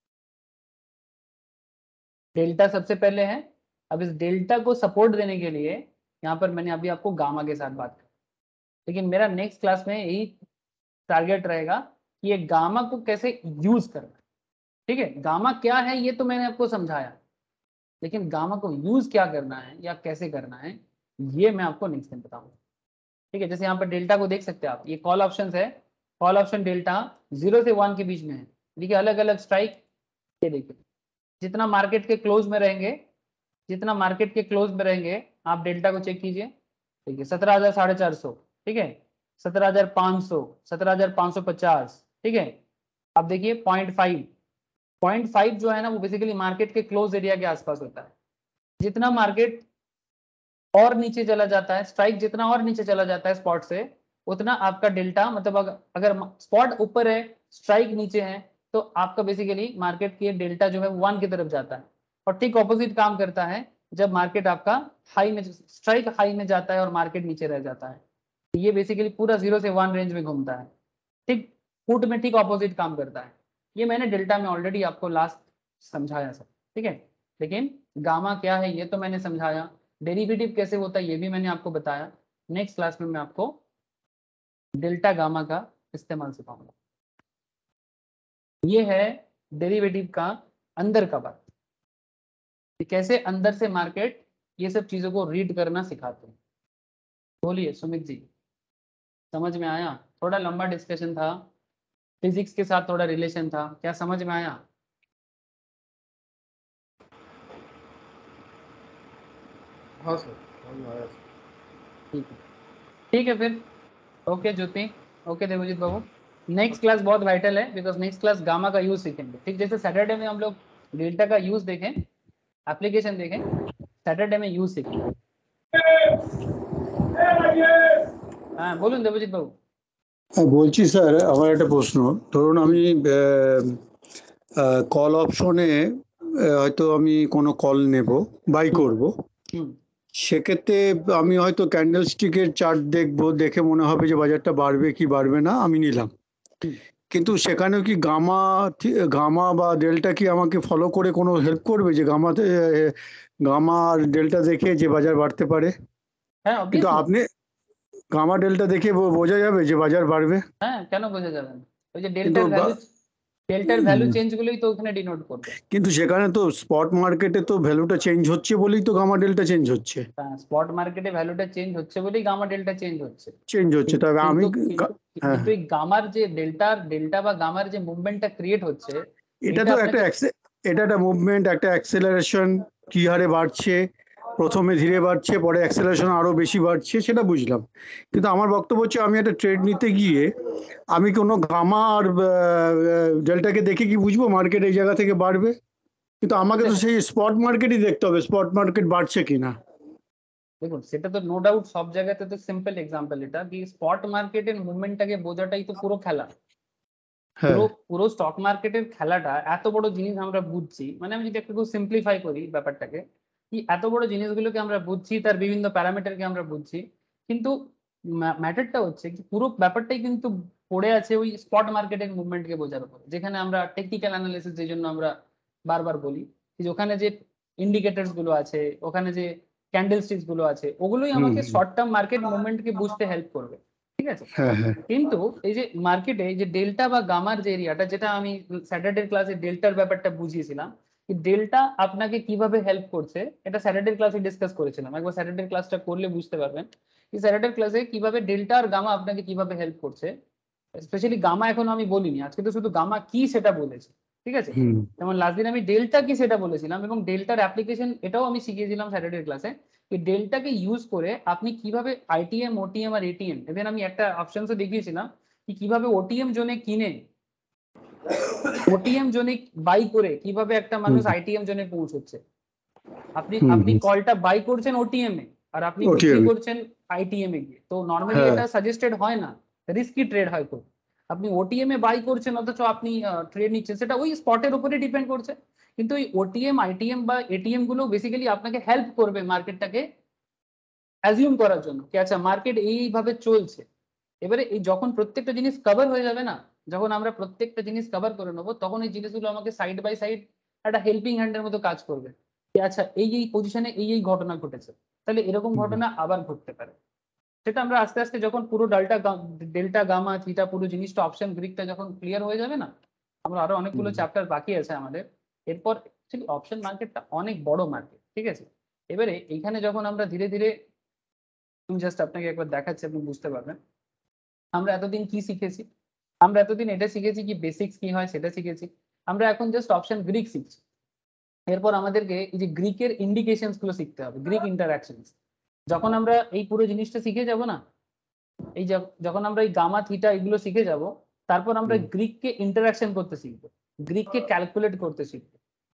डेल्टा सबसे पहले है। अब इस डेल्टा को सपोर्ट देने के लिए यहाँ पर मैंने अभी आपको गामा के साथ बात की, लेकिन मेरा नेक्स्ट क्लास में यही टारगेट रहेगा कि ये गामा को कैसे यूज करना, ठीक है। गामा क्या है ये तो मैंने आपको समझाया, लेकिन गामा को यूज क्या करना है या कैसे करना है ये मैं आपको नेक्स्ट टाइम बताऊंगा, ठीक है। जैसे यहाँ पर डेल्टा को देख सकते हैं आप, ये कॉल ऑप्शन है, कॉल ऑप्शन डेल्टा जीरो से वन के बीच में है, देखिए अलग अलग स्ट्राइक। ये देखिए जितना मार्केट के क्लोज में रहेंगे, जितना मार्केट के क्लोज में रहेंगे, आप डेल्टा को चेक कीजिए, देखिए सत्रह हजार साढ़े चार सौ, ठीक है, सत्रह हजार पाँच सौ, सत्रह हजार पाँच सौ पचास, ठीक है। अब देखिए पॉइंट फाइव, पॉइंट फाइव जो है ना वो बेसिकली मार्केट के क्लोज एरिया के आसपास होता है। जितना मार्केट और नीचे चला जाता है, स्ट्राइक जितना और नीचे चला जाता है स्पॉट से, उतना आपका डेल्टा, मतलब अगर स्पॉट ऊपर है स्ट्राइक नीचे है तो आपका बेसिकली मार्केट की डेल्टा जो है वन की तरफ जाता है। और ठीक ऑपोजिट काम करता है जब मार्केट आपका हाई में, स्ट्राइक हाई में जाता है और मार्केट नीचे रह जाता है। ये बेसिकली पूरा जीरो से वन रेंज में घूमता है, ठीक पुट में ठीक ऑपोजिट काम करता है। ये मैंने डेल्टा में ऑलरेडी आपको लास्ट समझाया सर, ठीक है। लेकिन गामा क्या है ये तो मैंने समझाया, डेरिवेटिव कैसे होता है ये भी मैंने आपको बताया। नेक्स्ट क्लास में मैं आपको डेल्टा गामा का इस्तेमाल सिखाऊंगा। ये है डेरिवेटिव का अंदर का बात, कैसे अंदर से मार्केट ये सब चीजों को रीड करना सिखाते हैं। बोलिए सुमित जी, समझ में आया? थोड़ा लंबा डिस्कशन था, फिजिक्स के साथ थोड़ा रिलेशन था, क्या समझ में आया? हाँ सर, समझ में आया सर। ठीक है, ठीक है फिर। Okay Jyoti, okay Devjit babu. Next class बहुत वाइटल है, बिकॉज नेक्स्ट क्लास गामा का यूज सीखेंगे। ठीक, जैसे सैटरडे में हम लोग डेल्टा का यूज देखें, एप्लीकेशन देखें, सैटरडे में यूज सीखेंगे। হ্যাঁ বলুন দেবজিৎ বাবু। হ্যাঁ বলছি স্যার, আমার একটা প্রশ্ন। ধরুন আমি কল অপশনে হয়তো আমি কোনো কল নেব, বাই করব, সেক্ষেত্রে আমি হয়তো ক্যান্ডেল স্টিকের চার্ট দেখবো, দেখে মনে হবে যে বাজারটা বাড়বে কি বাড়বে না, আমি নিলাম। কিন্তু সেখানেও কি গামা গামা বা ডেল্টা কি আমাকে ফলো করে কোনো হেল্প করবে, যে গামাতে গামা আর ডেল্টা দেখে যে বাজার বাড়তে পারে? হ্যাঁ কিন্তু আপনি গামা ডেল্টা দেখে বোঝা যাবে যে বাজার বাড়বে? হ্যাঁ, কেন বোঝা যাবে না? ওই যে ডেল্টার ভ্যালু, ডেল্টার ভ্যালু চেঞ্জ গুলোই তো ওখানে ডিনোট করবে। কিন্তু সেখানে তো স্পট মার্কেটে তো ভ্যালুটা চেঞ্জ হচ্ছে বলেই তো গামা ডেল্টা চেঞ্জ হচ্ছে। হ্যাঁ, স্পট মার্কেটে ভ্যালুটা চেঞ্জ হচ্ছে বলেই গামা ডেল্টা চেঞ্জ হচ্ছে। চেঞ্জ হচ্ছে, তবে আমি কিন্তু এই গামার যে ডেল্টার ডেল্টা বা গামার যে মুভমেন্টটা ক্রিয়েট হচ্ছে, এটা তো একটা এটা একটা মুভমেন্ট, একটা অ্যাক্সেলারেশন, কি হারে বাড়ছে, প্রথমে ধীরে বাড়ছে, পরে অ্যাক্সেলারেশন আরো বেশি বাড়ছে, সেটা বুঝলাম। কিন্তু আমার বক্তব্য হচ্ছে, আমি একটা ট্রেড নিতে গিয়ে আমি কোনো গামা আর ডেল্টাকে দেখে কি বুঝবো মার্কেট এই জায়গা থেকে বাড়বে? কিন্তু আমাকে তো সেই স্পট মার্কেটই দেখতে হবে, স্পট মার্কেট বাড়ছে কিনা। দেখুন, সেটা তো নো ডাউট সব জায়গাতে তো সিম্পল এক্সাম্পল এটা, কি স্পট মার্কেটের মুভমেন্টটাকে বোঝাটাই তো পুরো খেলা। পুরো পুরো স্টক মার্কেটের খেলাটা এত বড় জিনিস আমরা বুঝছি, মানে আমি যদি একটু সিম্পলিফাই করি ব্যাপারটাকে, কি এত বড় জিনিসগুলোকে আমরা বুঝছি, তার বিভিন্ন প্যারামিটারকে আমরা বুঝছি, কিন্তু ম্যাটারটা হচ্ছে কি পুরো ব্যাপারটাই কিন্তু পড়ে আছে ওই স্পট মার্কেটের মুভমেন্টকে বোঝার উপরে, যেখানে আমরা টেকনিক্যাল অ্যানালিসিস যে জন্য আমরা বারবার বলি, ওখানে যে ইন্ডিকেটরস গুলো আছে, ওখানে যে ক্যান্ডেল স্টিক্স গুলো আছে, ওগুলোই আমাকে শর্ট টার্ম মার্কেট মুভমেন্টকে বুঝতে হেল্প করবে। ঠিক আছে, কিন্তু এই যে মার্কেটে যে ডেল্টা বা গামার যে এরিয়াটা, যেটা আমি স্যাটারডে ক্লাসে ডেল্টার ব্যাপারটা বুঝিয়েছিলাম, ডেল্টা আপনাকে কিভাবে হেল্প করছে, এটা স্যাটারডে ক্লাসে ডিসকাস করেছিলাম। একবার স্যাটারডে ক্লাসটা করলে বুঝতে পারবেন কি স্যাটারডে ক্লাসে কিভাবে ডেল্টা আর গামা আপনাকে কিভাবে হেল্প করছে। স্পেশালি গামা এখনো আমি বলিনি, আজকে তো শুধু গামা কি সেটা বলেছি। ঠিক আছে, যেমন লাস্ট দিন আমি ডেল্টা কি সেটা বলেছিলাম, এবং ডেল্টার অ্যাপ্লিকেশন এটাও আমি শিখিয়েছিলাম স্যাটারডে ক্লাসে, কি ডেল্টাকে ইউজ করে আপনি কিভাবে আইটিএম, ওটিএম আর এটিএম, ইভেন আমি একটা অপশনসও দেখিয়েছিলাম কি কিভাবে ওটিএম জোনে কিনে ওটিএম জোনে বাই করে কিভাবে একটা মানুষ আইটিএম জোনে পৌঁছচ্ছে। আপনি আপনি কলটা বাই করছেন ওটিএম এ, আর আপনি বিক্রি করছেন আইটিএম এ গিয়ে, তো নর্মালি এটা সাজেস্টেড হয় না, রিস্কি ট্রেড হয় খুব। আপনি ওটিএম এ বাই করছেন অথচ আপনি ট্রেড নিচ্ছেন, সেটা ওই স্পটের উপরে ডিপেন্ড করছে। কিন্তু ওই ওটিএম, আইটিএম বা এটিএম গুলো বেসিক্যালি আপনাকে হেল্প করবে মার্কেটটাকে অ্যাজিউম করার জন্য কি আচ্ছা মার্কেট এইভাবে চলছে। এবারে এই যখন প্রত্যেকটা জিনিস কভার হয়ে যাবে না, যখন আমরা প্রত্যেকটা জিনিস কভার করে নেবো, তখন এই জিনিসগুলো আমাকে সাইড বাই সাইড একটা হেল্পিং হ্যান্ডের মতো কাজ করবে কি আচ্ছা এই এই পজিশনে এই এই ঘটনা ঘটেছে, তাহলে এরকম ঘটনা আবার ঘটতে পারে। সেটা আমরা আস্তে আস্তে যখন পুরো ডালটা ডেল্টা গামা থিটা পুরো জিনিসটা অপশন গ্রিকটা যখন ক্লিয়ার হয়ে যাবে না, আমরা আরো অনেকগুলো চ্যাপ্টার বাকি আছে আমাদের এরপর। অপশন মার্কেটটা অনেক বড় মার্কেট। ঠিক আছে, এবারে এইখানে যখন আমরা ধীরে ধীরে, আমি জাস্ট আপনাকে একবার দেখাচ্ছি, আপনি বুঝতে পারবেন আমরা এতদিন কি শিখেছি। আমরা এতদিন এটা শিখেছি কি বেসিক্স কি হয় সেটা শিখেছি। আমরা এখন জাস্ট অপশন গ্রিক শিখছি। এরপর আমাদেরকে এই যে গ্রিকের ইন্ডিকেশনস গুলো শিখতে হবে, গ্রিক ইন্টারঅ্যাকশনস। যখন আমরা এই পুরো জিনিসটা শিখে যাব না, এই যখন আমরা এই গামা থিটা এগুলো শিখে যাব, তারপর আমরা গ্রিককে ইন্টারঅ্যাকশন করতে শিখবো, গ্রিককে ক্যালকুলেট করতে শিখবো।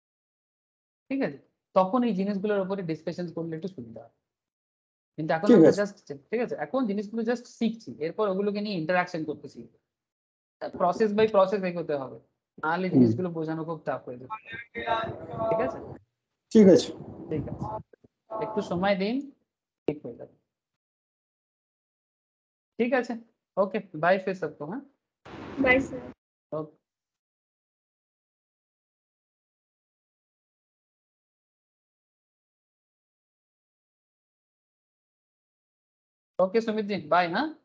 ঠিক আছে, তখন এই জিনিসগুলোর উপরে ডিসকাশন করলে একটু সুবিধা হয়। কিন্তু এখন আমরা জাস্ট, ঠিক আছে, এখন জিনিসগুলো জাস্ট শিখছি, এরপর ওগুলোকে নিয়ে ইন্টারঅ্যাকশন করতে শিখবো। প্রসেস বাই প্রসেস এগোতে হবে, নাহলে জিনিসগুলো বোঝানো খুব টাফ হয়ে যাবে। ঠিক আছে, ঠিক আছে, ঠিক আছে, একটু সময় দিন, ঠিক হয়ে যাবে। ঠিক আছে, ओके बाय फिर सबको। हाँ bye sir. Okay okay Sumit ji bye. हाँ।